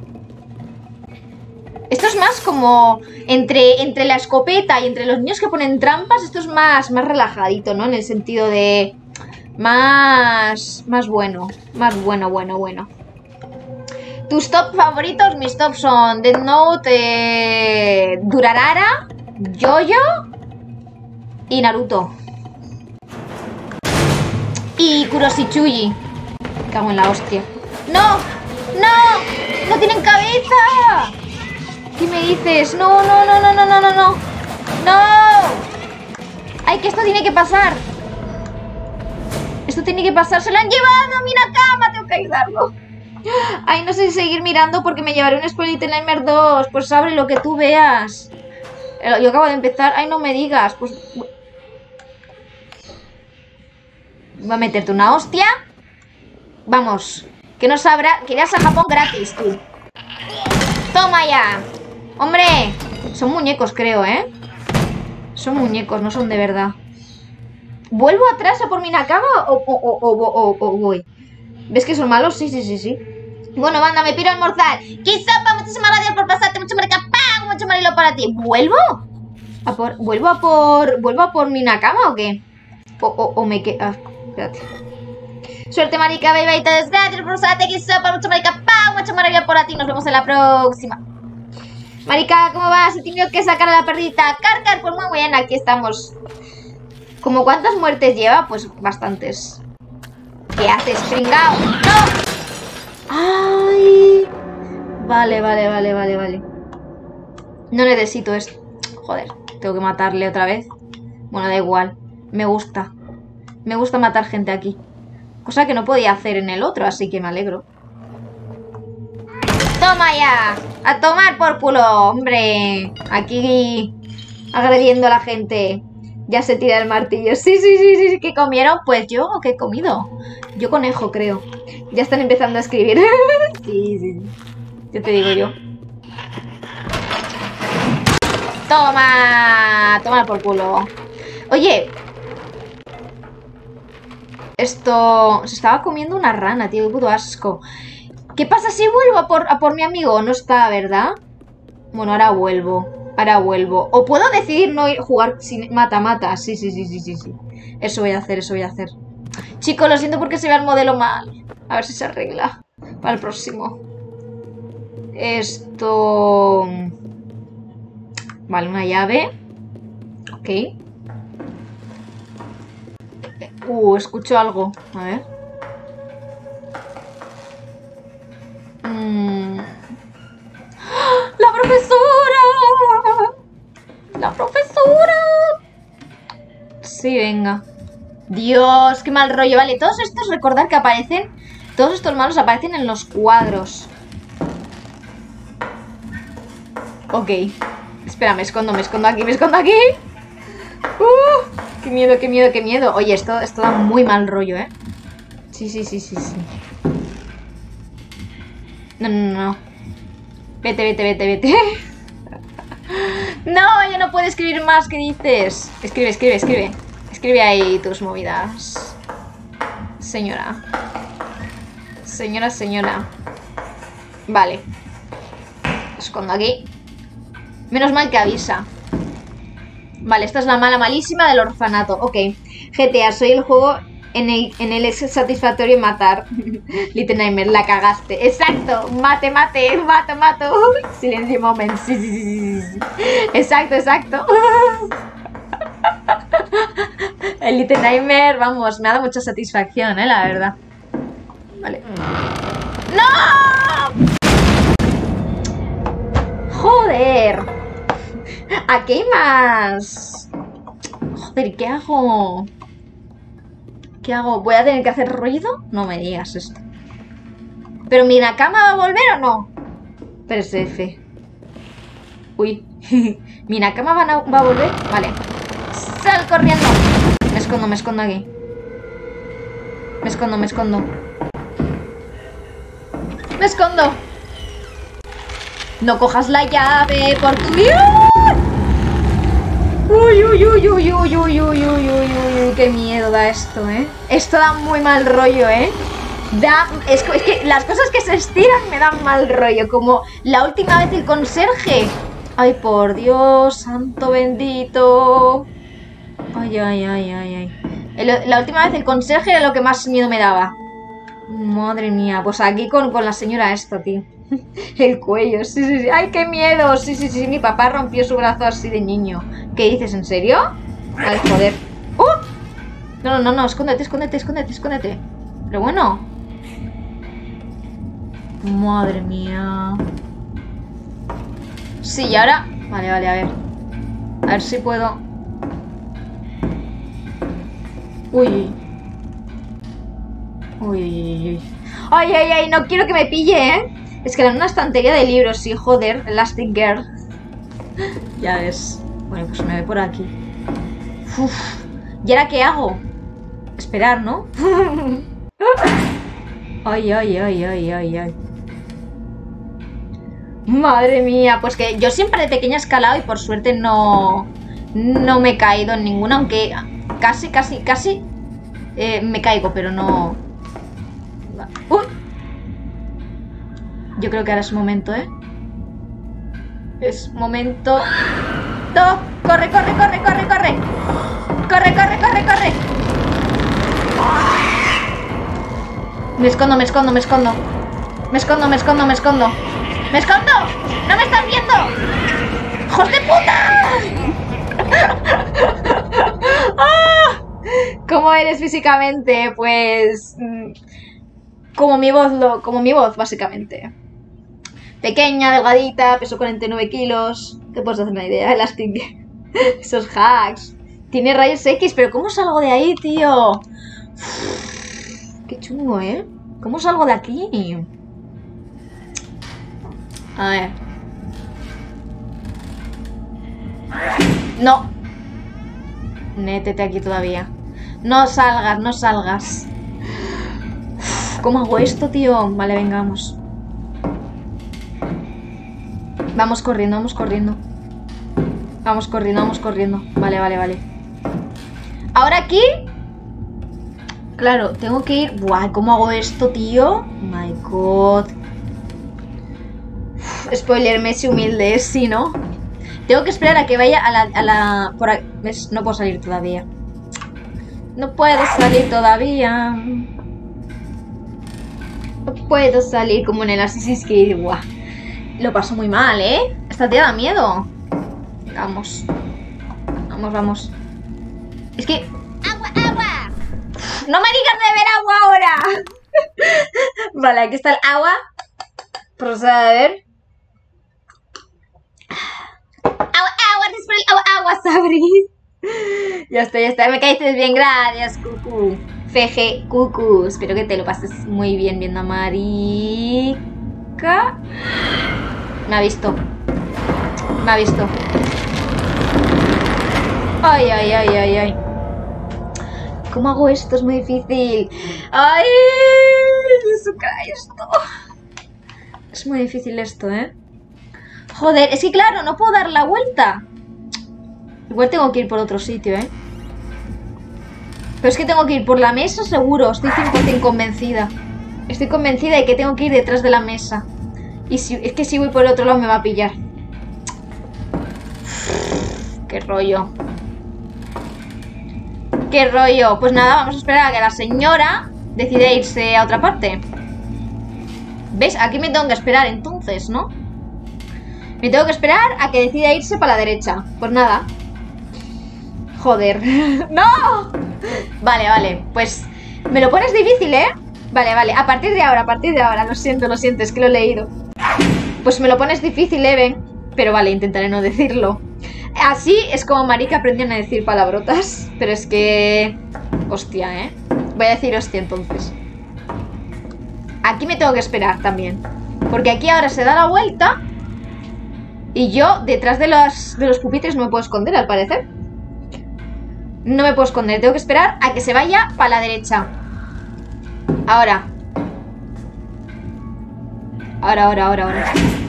es más como entre la escopeta y entre los niños que ponen trampas. Esto es más relajadito, ¿no? En el sentido de más bueno. Bueno. ¿Tus top favoritos? Mis tops son Death Note, Durarara, Jojo y Naruto. Y Kuroshichuji. cago en la hostia. ¡No! ¡No! ¡No tienen cabeza! ¿Qué me dices? ¡No, no, no, no, no, no, no, no! ¡No! ¡Ay, que esto tiene que pasar! Esto tiene que pasar. ¡Se lo han llevado! ¡Mira cama! Tengo que ayudarlo. Ay, no sé si seguir mirando porque me llevaré un spoiler Little Nightmares 2. Pues abre lo que tú veas. Yo acabo de empezar. Ay, no me digas. Pues... va a meterte una hostia. Vamos. Que no sabrá. Que irás a Japón gratis, tú. ¡Toma ya! ¡Hombre! Son muñecos, creo, ¿eh? Son muñecos, no son de verdad. ¿Vuelvo atrás a por mi Nakama o voy? ¿Ves que son malos? Sí, sí, sí, sí. Bueno, banda, me piro a almorzar. ¡Quizá muchísimas gracias por pasarte! ¡Mucho maricapán! ¡Mucho marilo para ti! ¿Vuelvo? ¿Vuelvo a por mi Nakama o qué? O me quedo... Ah, espérate. Suerte, marica, bye, te desgracias por usarte. Quizá mucho maricapán. Mucho marilo para ti. Nos vemos en la próxima. Marica, ¿cómo vas? He tenido que sacar a la perrita. Carcar, pues muy bien, aquí estamos. ¿Cómo cuántas muertes lleva? Pues bastantes. ¿Qué haces, pringao? ¡No! ¡Ay! Vale, vale, vale, vale, vale. No necesito esto. Joder, tengo que matarle otra vez. Bueno, da igual. Me gusta. Me gusta matar gente aquí. Cosa que no podía hacer en el otro, así que me alegro. ¡Toma ya! ¡A tomar por culo! ¡Hombre! Aquí agrediendo a la gente. Ya se tira el martillo. Sí, sí, sí, sí. ¿Qué comieron? Pues yo, ¿qué he comido? Yo conejo, creo. Ya están empezando a escribir. Sí, sí, sí. Ya te digo yo. ¡Toma! Toma por culo. Oye. Esto... se estaba comiendo una rana, tío. Qué puto asco. ¿Qué pasa si vuelvo a por mi amigo? No está, ¿verdad? Bueno, ahora vuelvo. Ahora vuelvo. O puedo decidir no ir, jugar sin mata-mata. Sí, sí, sí, sí, sí, sí. Eso voy a hacer, eso voy a hacer. Chicos, lo siento porque se ve el modelo mal. A ver si se arregla. Para el próximo. Esto... vale, una llave. Ok. Escucho algo. A ver. ¡La profesora! ¡La profesora! Sí, venga. Dios, qué mal rollo. Vale, todos estos, recordad que aparecen... todos estos malos aparecen en los cuadros. Ok. Espera, me escondo aquí, me escondo aquí. Qué miedo, qué miedo, qué miedo. Oye, esto da muy mal rollo, ¿eh? Sí, sí, sí, sí, sí. No, no, no. Vete, vete, vete, vete. No, ya no puedo escribir más. ¿Qué dices? Escribe, escribe, escribe. Escribe ahí tus movidas. Señora. Señora, señora. Vale. Escondo aquí. Menos mal que avisa. Vale, esta es la mala malísima del orfanato. Ok. GTA, soy el juego en el es satisfactorio matar. Little Nightmares, la cagaste. Exacto. Mate, mate. Mato, mato. Silencio moment. Sí, sí, sí, sí. Exacto, exacto. El Little Nightmares, vamos, me ha dado mucha satisfacción, la verdad. Vale. ¡No! Joder. Aquí hay más. Joder, ¿qué hago? ¿Qué hago? ¿Voy a tener que hacer ruido? No me digas esto. ¿Pero mi Nakama va a volver o no? PSF. Uy. ¿Mi Nakama va a volver? Vale. ¡Sal corriendo! Me escondo aquí. Me escondo, me escondo. ¡Me escondo! No cojas la llave por tu vida. Uy, uy, uy, uy, uy, uy, uy, uy, uy, uy, qué miedo da esto, Esto da muy mal rollo, Es que las cosas que se estiran me dan mal rollo. Como la última vez el conserje. Ay, por Dios, santo bendito. Ay, ay, ay, ay, ay. La última vez el conserje era lo que más miedo me daba. Madre mía, pues aquí con la señora esta, tío. El cuello, sí, sí, sí. ¡Ay, qué miedo! Sí, sí, sí, mi papá rompió su brazo así de niño. ¿Qué dices? ¿En serio? Ay, joder. No, no, no, no, escóndete, escóndete, escóndete, escóndete. Pero bueno. Madre mía. Sí, y ahora... Vale, vale, a ver. A ver si puedo... Uy. Uy, uy, uy. Ay, ay, ay, no quiero que me pille, ¿eh? Es que era una estantería de libros, sí, joder. Elastic Girl. Ya ves. Bueno, pues me voy por aquí. Uf. ¿Y ahora qué hago? Esperar, ¿no? Ay, ay, ay, ay, ay, ay. Madre mía, pues que yo siempre de pequeña he escalado y por suerte no me he caído en ninguna, aunque casi me caigo, pero no... ¡Uy! Yo creo que ahora es momento, ¿eh? Es momento... ¡No! ¡Corre, corre, corre, corre, corre! ¡Corre, corre, corre, corre! Me escondo, me escondo, me escondo. Me escondo, me escondo, me escondo. ¡Me escondo! ¡No me estás viendo! ¡Hijos de puta! ¡Ah! ¿Cómo eres físicamente? Pues... como mi voz, básicamente. Pequeña, delgadita, peso 49 kilos. Te puedes hacer una idea, Elastic. Esos hacks. Tiene rayos X, pero ¿cómo salgo de ahí, tío? Uf, qué chungo, ¿eh? ¿Cómo salgo de aquí? A ver. No. Métete aquí todavía. No salgas, no salgas. Uf, ¿cómo hago esto, tío? Vale, venga, vamos. Vamos corriendo, vamos corriendo. Vamos corriendo, vamos corriendo. Vale, vale, vale. Ahora aquí... Claro, tengo que ir... Buah, ¿cómo hago esto, tío? My God. Spoiler, Messi humilde es, sí, ¿no? Tengo que esperar a que vaya a la por ahí. ¿Ves? No puedo salir todavía. No puedo salir todavía. No puedo salir como en el Assassin's Creed. Buah. Lo paso muy mal, ¿eh? Esta tía da miedo. Vamos. Vamos, vamos. Es que... ¡Agua, agua! ¡No me digas de beber agua ahora! Vale, aquí está el agua. Proceda a ver. Agua, después el agua, Sabri. Ya está, ya está. Me caíste bien, gracias, Cucu. Feje, Cucu. Espero que te lo pases muy bien viendo a Marica. Me ha visto. Me ha visto. Ay, ay, ay, ay, ay. ¿Cómo hago esto? Es muy difícil. Ay, Jesucristo. Es muy difícil esto, ¿eh? Joder, es que claro, no puedo dar la vuelta. Igual tengo que ir por otro sitio, ¿eh? Pero es que tengo que ir por la mesa seguro. Estoy 100% convencida. Estoy convencida de que tengo que ir detrás de la mesa. Y si, es que si voy por el otro lado me va a pillar. Qué rollo. Qué rollo. Pues nada, vamos a esperar a que la señora decida irse a otra parte. ¿Ves? Aquí me tengo que esperar entonces, ¿no? Me tengo que esperar a que decida irse para la derecha. Pues nada. Joder. ¡No! Vale, vale. Pues me lo pones difícil, ¿eh? Vale, vale. A partir de ahora, a partir de ahora. Lo siento, es que lo he leído. Pues me lo pones difícil, Even. Pero vale, intentaré no decirlo. Así es como Marica aprendió a decir palabrotas. Pero es que... Hostia, ¿eh? Voy a decir hostia entonces. Aquí me tengo que esperar también. Porque aquí ahora se da la vuelta. Y yo detrás de los pupitres no me puedo esconder, al parecer. No me puedo esconder. Tengo que esperar a que se vaya para la derecha. Ahora. Ahora.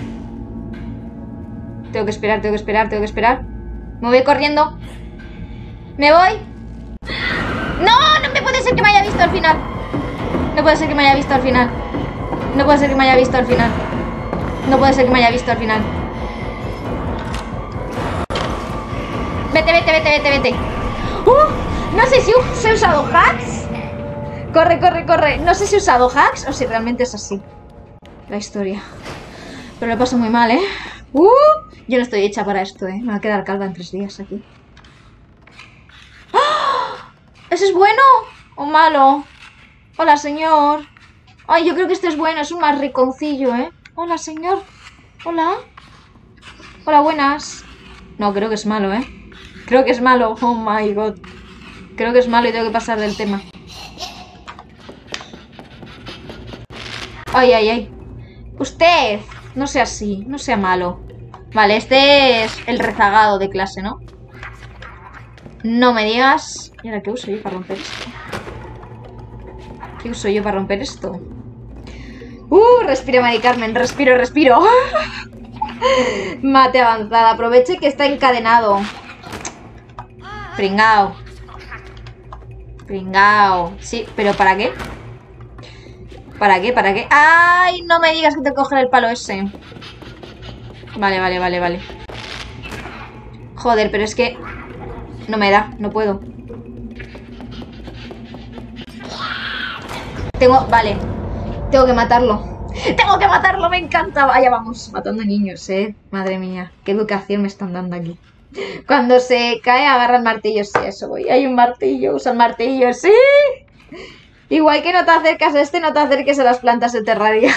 Tengo que esperar, tengo que esperar, tengo que esperar. Me voy corriendo. Me voy. ¡No! No me puede ser que me haya visto al final. No puede ser que me haya visto al final. No puede ser que me haya visto al final. No puede ser que me haya visto al final. Vete, vete, vete, vete, vete. No sé si he usado hacks. Corre, corre, corre. No sé si he usado hacks o si realmente es así la historia. Pero lo paso muy mal, ¿eh? Yo no estoy hecha para esto, ¿eh? Me va a quedar calva en 3 días aquí. ¡Ah! ¿Ese es bueno o malo? Hola, señor. Ay, yo creo que este es bueno, es un más riconcillo, ¿eh? Hola, señor. Hola. Hola, buenas. No, creo que es malo, ¿eh? Creo que es malo. Oh, my God. Creo que es malo y tengo que pasar del tema. Ay, ay, ay. Usted, no sea así, no sea malo. Vale, este es el rezagado de clase, ¿no? No me digas... ¿Y ahora qué uso yo para romper esto? ¿Qué uso yo para romper esto? Respira, Mari Carmen, respiro, respiro. Mate avanzada, aproveche que está encadenado. Pringao. Pringao. Sí, pero ¿para qué? ¿Para qué? ¿Para qué? ¡Ay! No me digas que te cogen el palo ese. Vale, vale, vale, vale. Joder, pero es que... No me da, no puedo. Vale. Tengo que matarlo. ¡Tengo que matarlo! ¡Me encanta! Vaya, vamos, matando niños, Madre mía, qué educación me están dando aquí. Cuando se cae, agarra el martillo. Sí, eso voy. Hay un martillo, usa el martillo, ¡sí! Igual que no te acercas a este, no te acerques a las plantas de Terraria.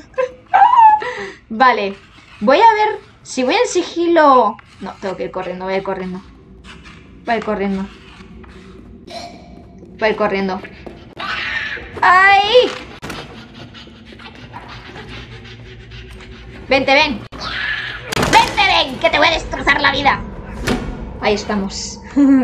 Vale. Voy a ver si voy en sigilo... No, tengo que ir corriendo, voy a ir corriendo. Voy a ir corriendo. Voy a ir corriendo. ¡Ay! Vente, ven. Vente, ven, que te voy a destrozar la vida. Ahí estamos.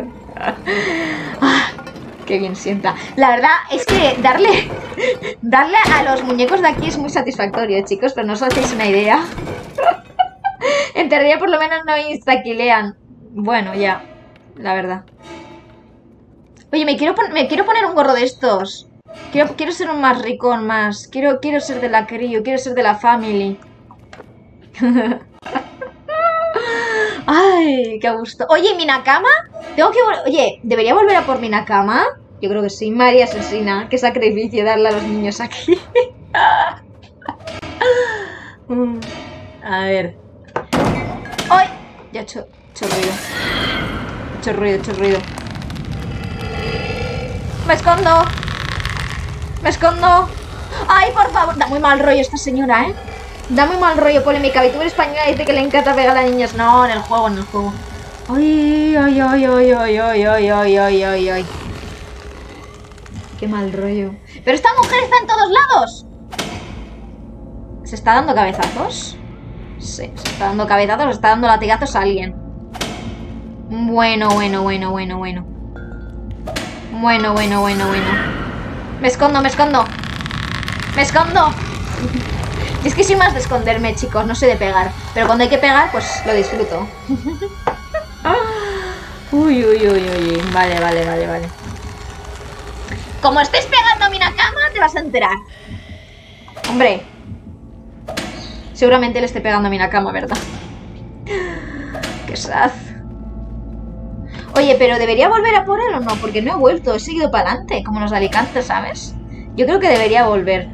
Qué bien sienta. La verdad es que darle a los muñecos de aquí es muy satisfactorio, chicos, pero no os hacéis una idea. En teoría por lo menos no instaquilean. Bueno, ya, la verdad. Oye, me quiero poner un gorro de estos. Quiero ser un más ricón más. Quiero ser de la crío, quiero ser de la family. Ay, qué gusto. Oye, ¿mi Nakama? Oye, ¿debería volver a por mi Nakama? Yo creo que sí. María asesina. Qué sacrificio darle a los niños aquí. A ver. ¡Ay! Ya he hecho ruido. He hecho ruido. ¡Me escondo! ¡Me escondo! ¡Ay, por favor! Da muy mal rollo esta señora, ¿eh? Da muy mal rollo, polémica. VTuber española dice que le encanta pegar a las niñas. No, en el juego, en el juego. Ay, ay, ay, ay, ay, ay, ay, ay, ay, ay, ay. Qué mal rollo. Pero esta mujer está en todos lados. ¿Se está dando cabezazos? Sí, se está dando cabezazos, se está dando latigazos a alguien. Bueno. Bueno. Me escondo. Y es que soy más de esconderme, chicos, no sé de pegar. Pero cuando hay que pegar, pues lo disfruto. Uy. Vale. Como estés pegando a mi Nakama, te vas a enterar. Hombre. Seguramente le esté pegando a mi Nakama, ¿verdad? Qué sad. Oye, pero ¿debería volver a por él o no? Porque no he vuelto, he seguido para adelante, como los de Alicante, ¿sabes? Yo creo que debería volver.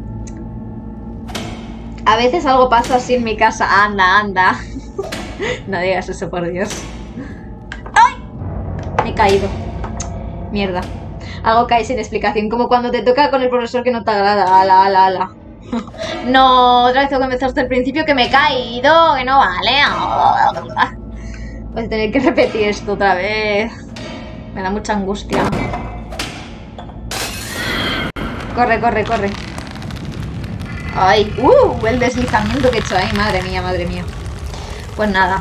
A veces algo pasa así en mi casa. Anda. No digas eso, por Dios. ¡Ay! Me he caído. Mierda. Algo cae sin explicación. Como cuando te toca con el profesor que no te agrada. Ala. No, otra vez tengo que empezar hasta el principio, que me he caído. Que no vale. Voy a tener que repetir esto otra vez. Me da mucha angustia. Corre. Ay, el deslizamiento que he hecho ahí, madre mía. Pues nada.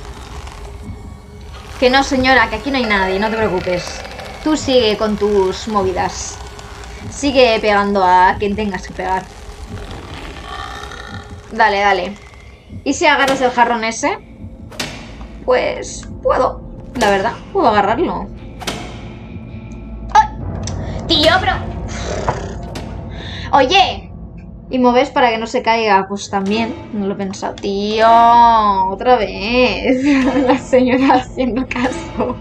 Que no, señora, que aquí no hay nadie, no te preocupes. Tú sigue con tus movidas. Sigue pegando a quien tengas que pegar. Dale. ¿Y si agarras el jarrón ese? Pues puedo, la verdad, puedo agarrarlo. ¡Ay! Tío, pero... Oye... ¿Y moves para que no se caiga? Pues también, no lo he pensado. Tío, otra vez. La señora haciendo caso.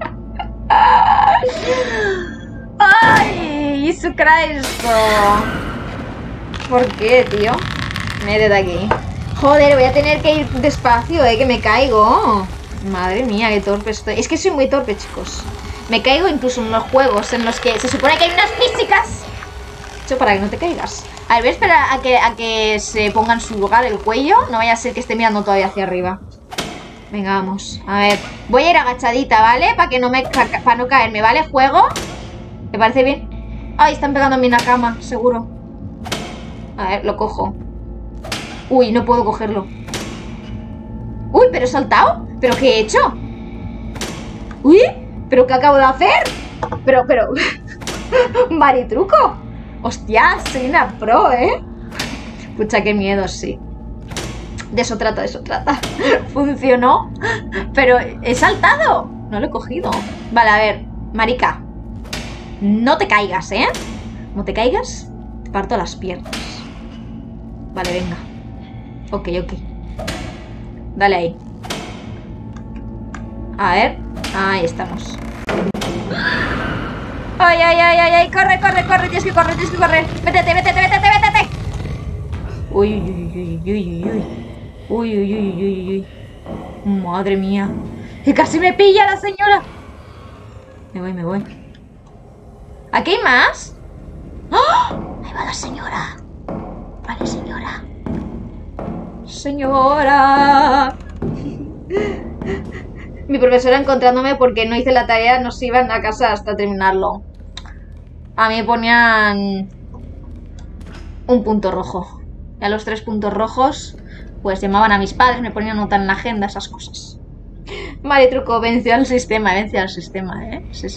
¡Ay! ¡Jesucristo! ¿Por qué, tío? Me de aquí. Joder, voy a tener que ir despacio, que me caigo. Madre mía, qué torpe estoy. Es que soy muy torpe, chicos. Me caigo incluso en los juegos en los que se supone que hay unas físicas. Hecho para que no te caigas. A ver, voy a esperar a que se ponga en su lugar el cuello. No vaya a ser que esté mirando todavía hacia arriba. Venga, vamos. A ver. Voy a ir agachadita, ¿vale? Para que no me para no caerme, ¿vale? Juego. ¿Me parece bien? Ay, están pegando a mí en la cama, seguro. A ver, lo cojo. Uy, no puedo cogerlo. Uy, pero he saltado. ¿Pero qué he hecho? Uy, ¿pero qué acabo de hacer? Pero Maritruco. Hostia, soy una pro, ¿eh? Pucha, qué miedo, sí. De eso trata, de eso trata. Funcionó. Pero he saltado. No lo he cogido. Vale, a ver, marica. No te caigas, ¿eh? No te caigas, te parto las piernas. Vale, venga. Ok. Dale ahí. A ver. Ahí estamos. Ay. Corre. Tienes que correr. Métete. Uy. Madre mía. Que casi me pilla la señora. Me voy. ¿Aquí hay más? ¡Oh! Ahí va la señora. Vale, señora. Señora. Mi profesora encontrándome porque no hice la tarea, no se iban a casa hasta terminarlo. A mí me ponían un punto rojo. Y a los 3 puntos rojos, pues llamaban a mis padres, me ponían nota en la agenda, esas cosas. Maritruco, venció al sistema, ¿eh? Sí.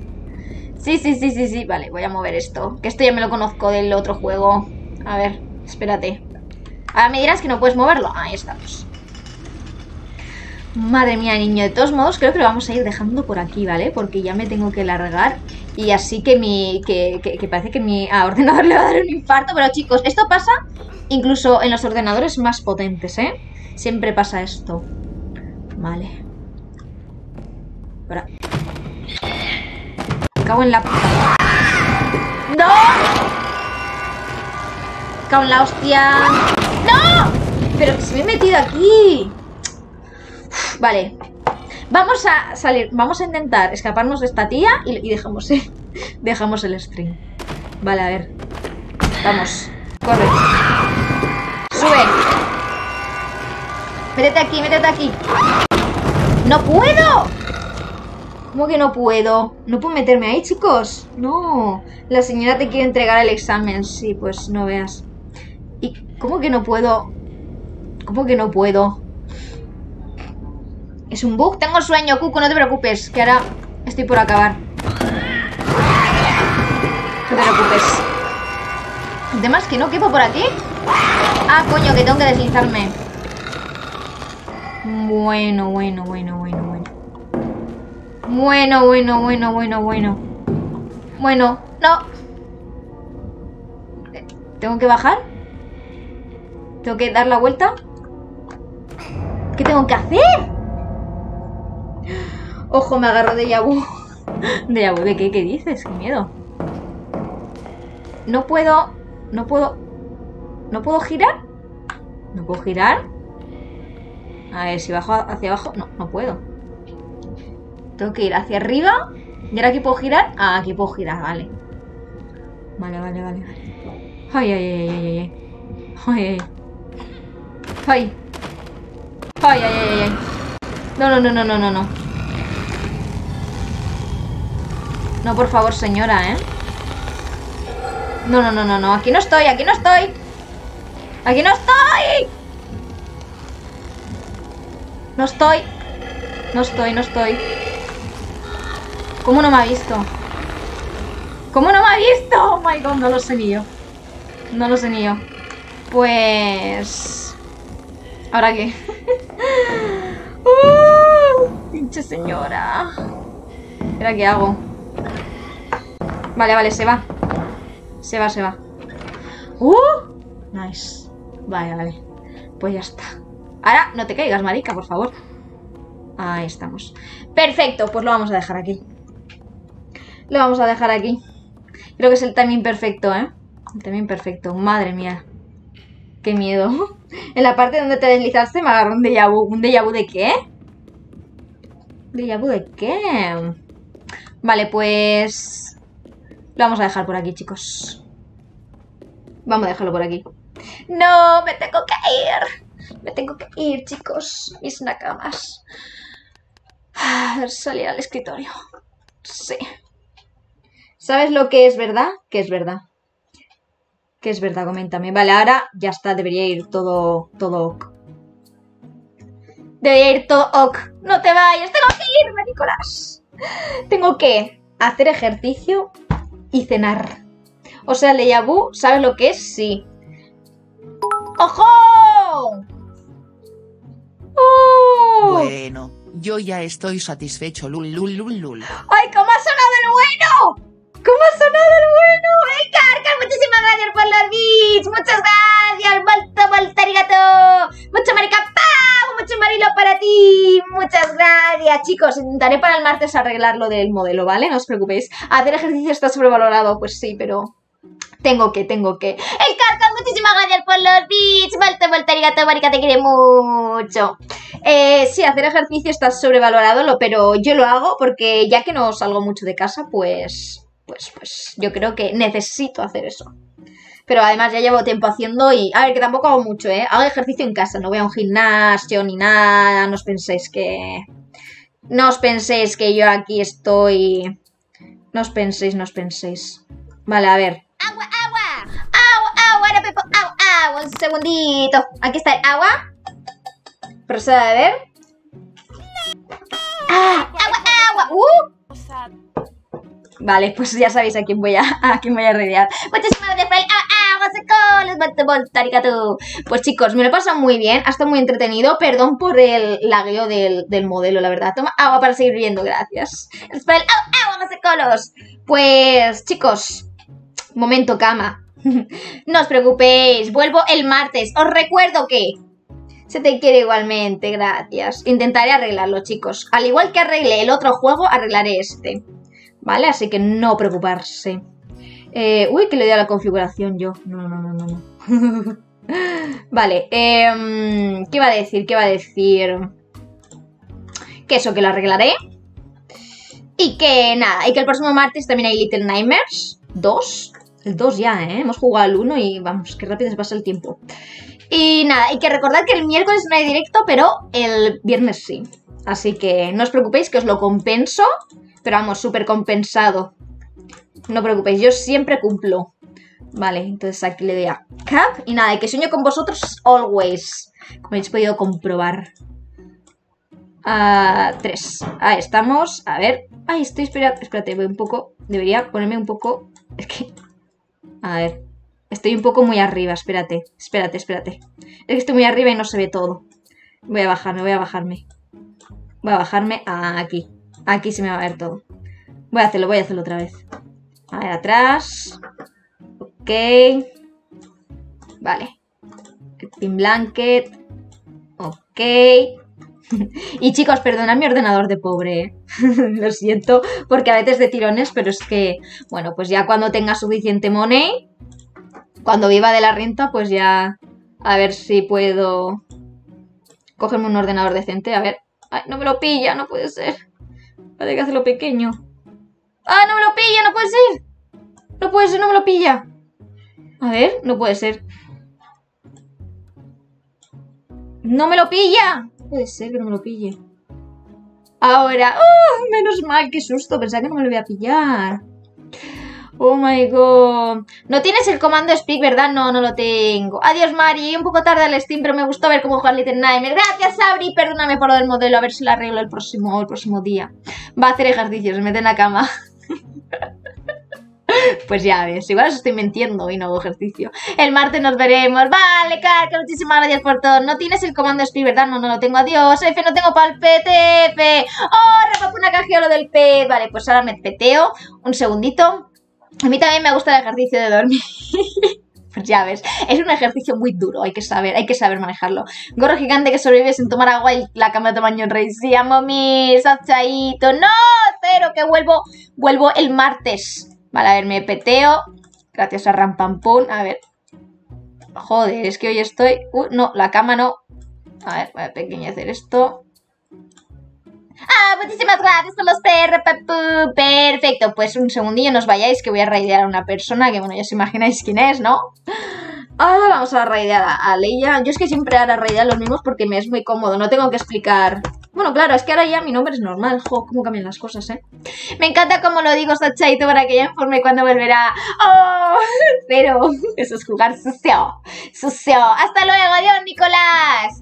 Sí. Vale, voy a mover esto. Que esto ya me lo conozco del otro juego. A ver, espérate. Ahora me dirás que no puedes moverlo. Ahí estamos. Madre mía, niño. De todos modos, creo que lo vamos a ir dejando por aquí, ¿vale? Porque ya me tengo que largar. Y así que que parece que mi ordenador le va a dar un infarto. Pero chicos, esto pasa incluso en los ordenadores más potentes, ¿eh? Siempre pasa esto. Vale. Ahora. Cago en la puta. ¡No! Cago en la hostia. ¡No! Pero que se me he metido aquí. Uf, vale. Vamos a salir. Vamos a intentar escaparnos de esta tía y dejamos el stream. Vale, a ver. Vamos. Corre. Sube. Métete aquí. ¡No puedo! ¿Cómo que no puedo? No puedo meterme ahí, chicos. No. La señora te quiere entregar el examen. Sí, pues no veas. ¿Y cómo que no puedo? ¿Cómo que no puedo? ¿Es un bug? Tengo sueño, Cuco, no te preocupes. Que ahora estoy por acabar. No te preocupes. El tema es que no quepo por aquí. Ah, coño, que tengo que deslizarme. Bueno. Bueno, no. ¿Tengo que bajar? ¿Tengo que dar la vuelta? ¿Qué tengo que hacer? Ojo, me agarro de Yabu. ¿De Yabu de qué? ¿Qué dices? ¡Qué miedo! No puedo girar. ¿No puedo girar? A ver, si bajo hacia abajo. No puedo. Tengo que ir hacia arriba. ¿Y ahora aquí puedo girar? Ah, aquí puedo girar, vale. Vale. Ay. No. No, por favor, señora, ¿eh? No. Aquí no estoy. No estoy. ¿Cómo no me ha visto? Oh my god, no lo sé ni yo. Pues... ¿ahora qué? Pinche señora. ¿Ahora qué hago? Vale, se va. Nice. Vale. Pues ya está. Ahora no te caigas, marica, por favor. Ahí estamos. Perfecto, pues lo vamos a dejar aquí. Creo que es el timing perfecto, ¿eh? El timing perfecto. Madre mía. Qué miedo. En la parte donde te deslizaste me agarró un déjà vu. ¿Un déjà vu de qué? ¿Déjà vu de qué? Vale, pues... lo vamos a dejar por aquí, chicos. Vamos a dejarlo por aquí. No, me tengo que ir. Me tengo que ir, chicos. Mis nakamas. Salir al escritorio. Sí. ¿Sabes lo que es verdad? ¿Qué es verdad? ¿Qué es verdad? Coméntame. Vale, ahora ya está. Debería ir todo ok. Debería ir todo ok. No te vayas. Tengo que irme, Nicolás. Tengo que hacer ejercicio y cenar. O sea, el déjà vu, ¿sabes lo que es? Sí. ¡Ojo! ¡Oh! Bueno, yo ya estoy satisfecho, lul. ¡Ay, cómo ha sonado el bueno! ¿Cómo ha sonado el bueno? ¡Ey, Carca! Muchísimas gracias por los bits. Muchas gracias. Molto, arigato. Mucho maricapau. Mucho marilo para ti. Muchas gracias, chicos. Intentaré para el martes arreglar lo del modelo, ¿vale? No os preocupéis. Hacer ejercicio está sobrevalorado. Pues sí, pero... Tengo que. ¡El Carca! Muchísimas gracias por los bits. Molto, arigato, marica, te quiere mucho. Sí, hacer ejercicio está sobrevalorado, pero yo lo hago porque ya que no salgo mucho de casa, pues yo creo que necesito hacer eso. Pero además ya llevo tiempo haciendo y... A ver, que tampoco hago mucho, ¿eh? Hago ejercicio en casa, no voy a un gimnasio ni nada. No os penséis que... No os penséis que yo aquí estoy... No os penséis. Vale, a ver. ¡Agua! ¡Agua, Pepo! ¡Agua! Un segundito. Aquí está el agua. Proceda a beber. ¡Ah! ¡Agua! Vale, pues ya sabéis a quién voy a rodear. Muchísimas gracias por el Pues chicos, me lo he pasado muy bien, ha estado muy entretenido. Perdón por el lagueo del modelo, la verdad. Toma agua para seguir viendo, gracias. Es para el agua, pues chicos, momento cama. No os preocupéis, vuelvo el martes. Os recuerdo que se te quiere igualmente, gracias. Intentaré arreglarlo, chicos. Al igual que arreglé el otro juego, arreglaré este. ¿Vale? Así que no preocuparse. Uy, que le doy a la configuración yo. No. Vale. ¿Qué iba a decir? Que eso, que lo arreglaré. Y que nada, y que el próximo martes también hay Little Nightmares 2. El 2 ya, ¿eh? Hemos jugado al 1 y vamos, qué rápido se pasa el tiempo. Y nada, y que recordad que el miércoles no hay directo, pero el viernes sí. Así que no os preocupéis que os lo compenso. Pero vamos, súper compensado. No os preocupéis, yo siempre cumplo. Vale, entonces aquí le doy a Cap. Y nada, y que sueño con vosotros always. Como habéis podido comprobar. 3. Ahí estamos. A ver. Ay, estoy esperando. Espérate, voy un poco. Debería ponerme un poco. Es que... A ver. Estoy un poco muy arriba. Espérate. Es que estoy muy arriba y no se ve todo. Voy a bajarme. Voy a bajarme aquí. Aquí se me va a ver todo. Voy a hacerlo otra vez. A ver, atrás. Ok. Vale. El pin blanket. Ok. Y chicos, perdonad mi ordenador de pobre, ¿eh? Lo siento, porque a veces de tirones, pero es que, bueno, pues ya cuando tenga suficiente money, cuando viva de la renta, pues ya a ver si puedo cogerme un ordenador decente. A ver. Ay, no me lo pilla, no puede ser. Hay que hacerlo pequeño. ¡Ah, no me lo pilla! ¡No puede ser! No puede ser, no me lo pilla. A ver, no puede ser. ¡No me lo pilla! No puede ser que no me lo pille. Ahora. ¡Oh! Menos mal, qué susto. Pensaba que no me lo iba a pillar. Oh my god. No tienes el comando speak, ¿verdad? No, no lo tengo. Adiós, Mari. Un poco tarde al Steam, pero me gustó ver cómo jugar Little Nightmares. Gracias, Sabri. Perdóname por lo del modelo. A ver si lo arreglo el próximo día. Va a hacer ejercicios. Se mete en la cama. Pues ya ves. Igual os estoy mintiendo y no hago ejercicio. El martes nos veremos. Vale, Carca. Muchísimas gracias por todo. No tienes el comando speak, ¿verdad? No, no lo tengo. Adiós. F, no tengo para el PTF. Oh, repapuna cajeo lo del PET. Vale, pues ahora me peteo. Un segundito. A mí también me gusta el ejercicio de dormir. Pues ya ves, es un ejercicio muy duro, hay que saber manejarlo. Gorro gigante que sobrevive sin tomar agua y la cama de tamaño rey. Sí, amo mis achaitos. ¡No! Cero, que vuelvo el martes. Vale, a ver, me peteo. Gracias a Rampampum. A ver. Joder, es que hoy estoy... no, la cama no. A ver, voy a pequeñecer esto. Ah, muchísimas gracias por los PR. Perfecto, pues un segundillo, no os vayáis que voy a raidear a una persona que, bueno, ya os imagináis quién es, ¿no? Ahora vamos a raidear a Leia. Yo es que siempre ahora raidear los mismos porque me es muy cómodo, no tengo que explicar. Bueno, claro, es que ahora ya mi nombre es normal. Jo, cómo cambian las cosas, ¿eh? Me encanta cómo lo digo, Sachaito, para que ella informe cuando volverá. ¡Oh! Pero eso es jugar sucio. Sucio. ¡Hasta luego! ¡Adiós, Nicolás!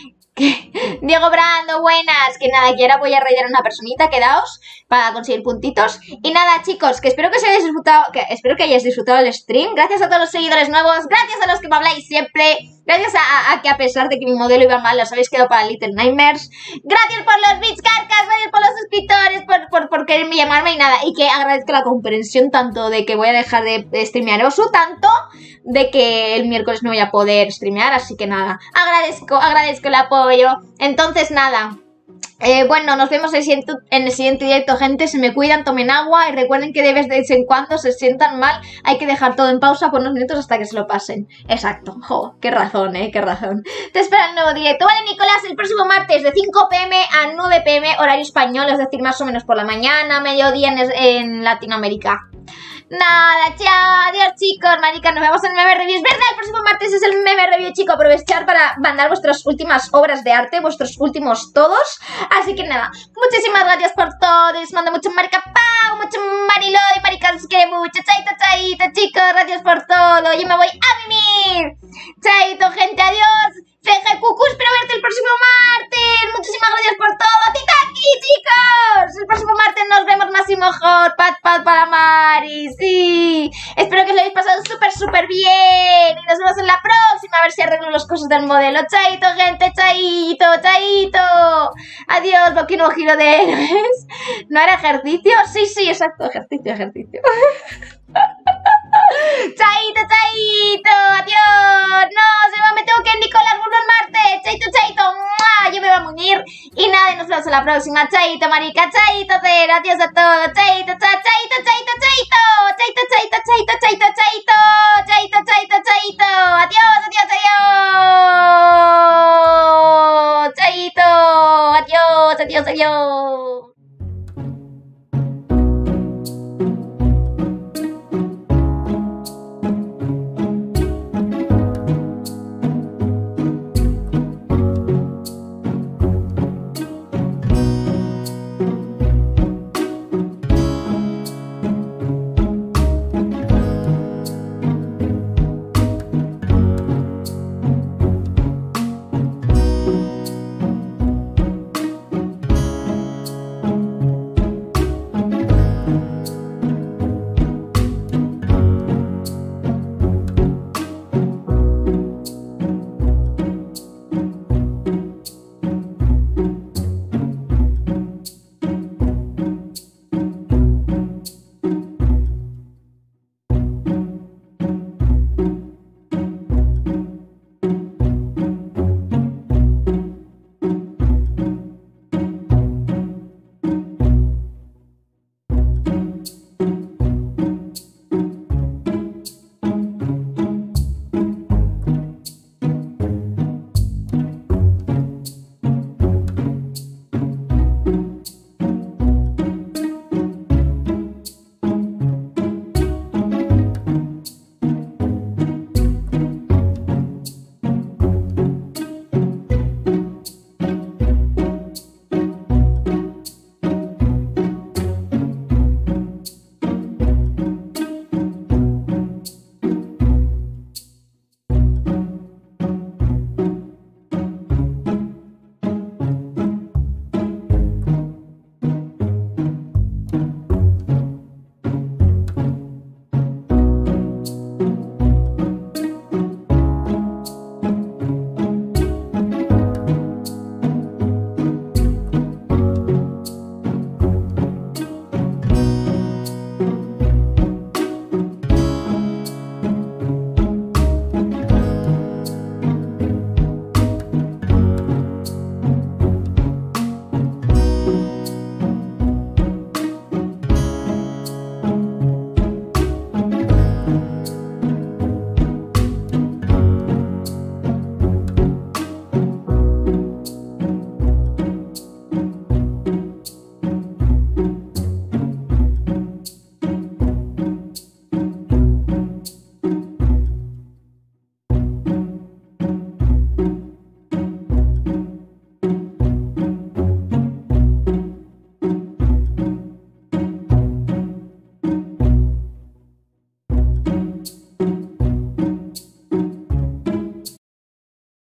Diego Brando, buenas. Que nada, que ahora voy a raidear a una personita, quedaos para conseguir puntitos. Y nada, chicos, que espero que os hayáis disfrutado, espero que hayáis disfrutado el stream. Gracias a todos los seguidores nuevos, gracias a los que me habláis siempre, gracias a que a pesar de que mi modelo iba mal, os habéis quedado para Little Nightmares. Gracias por los bits, carcas, gracias por los suscriptores, por quererme llamarme y nada. Y que agradezco la comprensión tanto de que voy a dejar de streamear Osu, tanto de que el miércoles no voy a poder streamear, así que nada, agradezco el apoyo. Entonces nada, bueno, nos vemos en el siguiente directo, gente. Se me cuidan, tomen agua y recuerden que de vez en cuando se sientan mal, hay que dejar todo en pausa por unos minutos hasta que se lo pasen. Exacto, jo, qué razón, qué razón. Te espera el nuevo directo, ¿vale, Nicolás? El próximo martes de 5 PM a 9 PM horario español, es decir, más o menos por la mañana, mediodía en Latinoamérica. Nada, chao, adiós chicos, marica, nos vemos en el meme review. Es verdad, el próximo martes es el meme review, chicos. Aprovechar para mandar vuestras últimas obras de arte, vuestros últimos todos. Así que nada, muchísimas gracias por todo. Les mando mucho marica pau, mucho marilo y marica, os quiero mucho. Chaito, chaito, chicos, gracias por todo. Yo me voy a mimir. Chaito, gente, adiós. Feja y Cucu, espero verte el próximo martes. Muchísimas gracias por todo. Titaki, chicos. El próximo martes nos vemos más y mejor. Pat para Mari. Sí. Espero que os lo hayáis pasado súper bien. Y nos vemos en la próxima. A ver si arreglo las cosas del modelo. Chaito, gente. Chaito, chaito. Adiós, Boku no Hero de héroes. ¿No era ejercicio? Sí, exacto. Ejercicio. Chaito, adiós. No, me tengo que ir, Nicolás, vuelvo el martes. Chaito, ¡mua! Yo me voy a munir. Y nada, nos vemos en la próxima. Chaito, marica, chaito, cero. Adiós a todos. Chaito. Adiós. Adiós.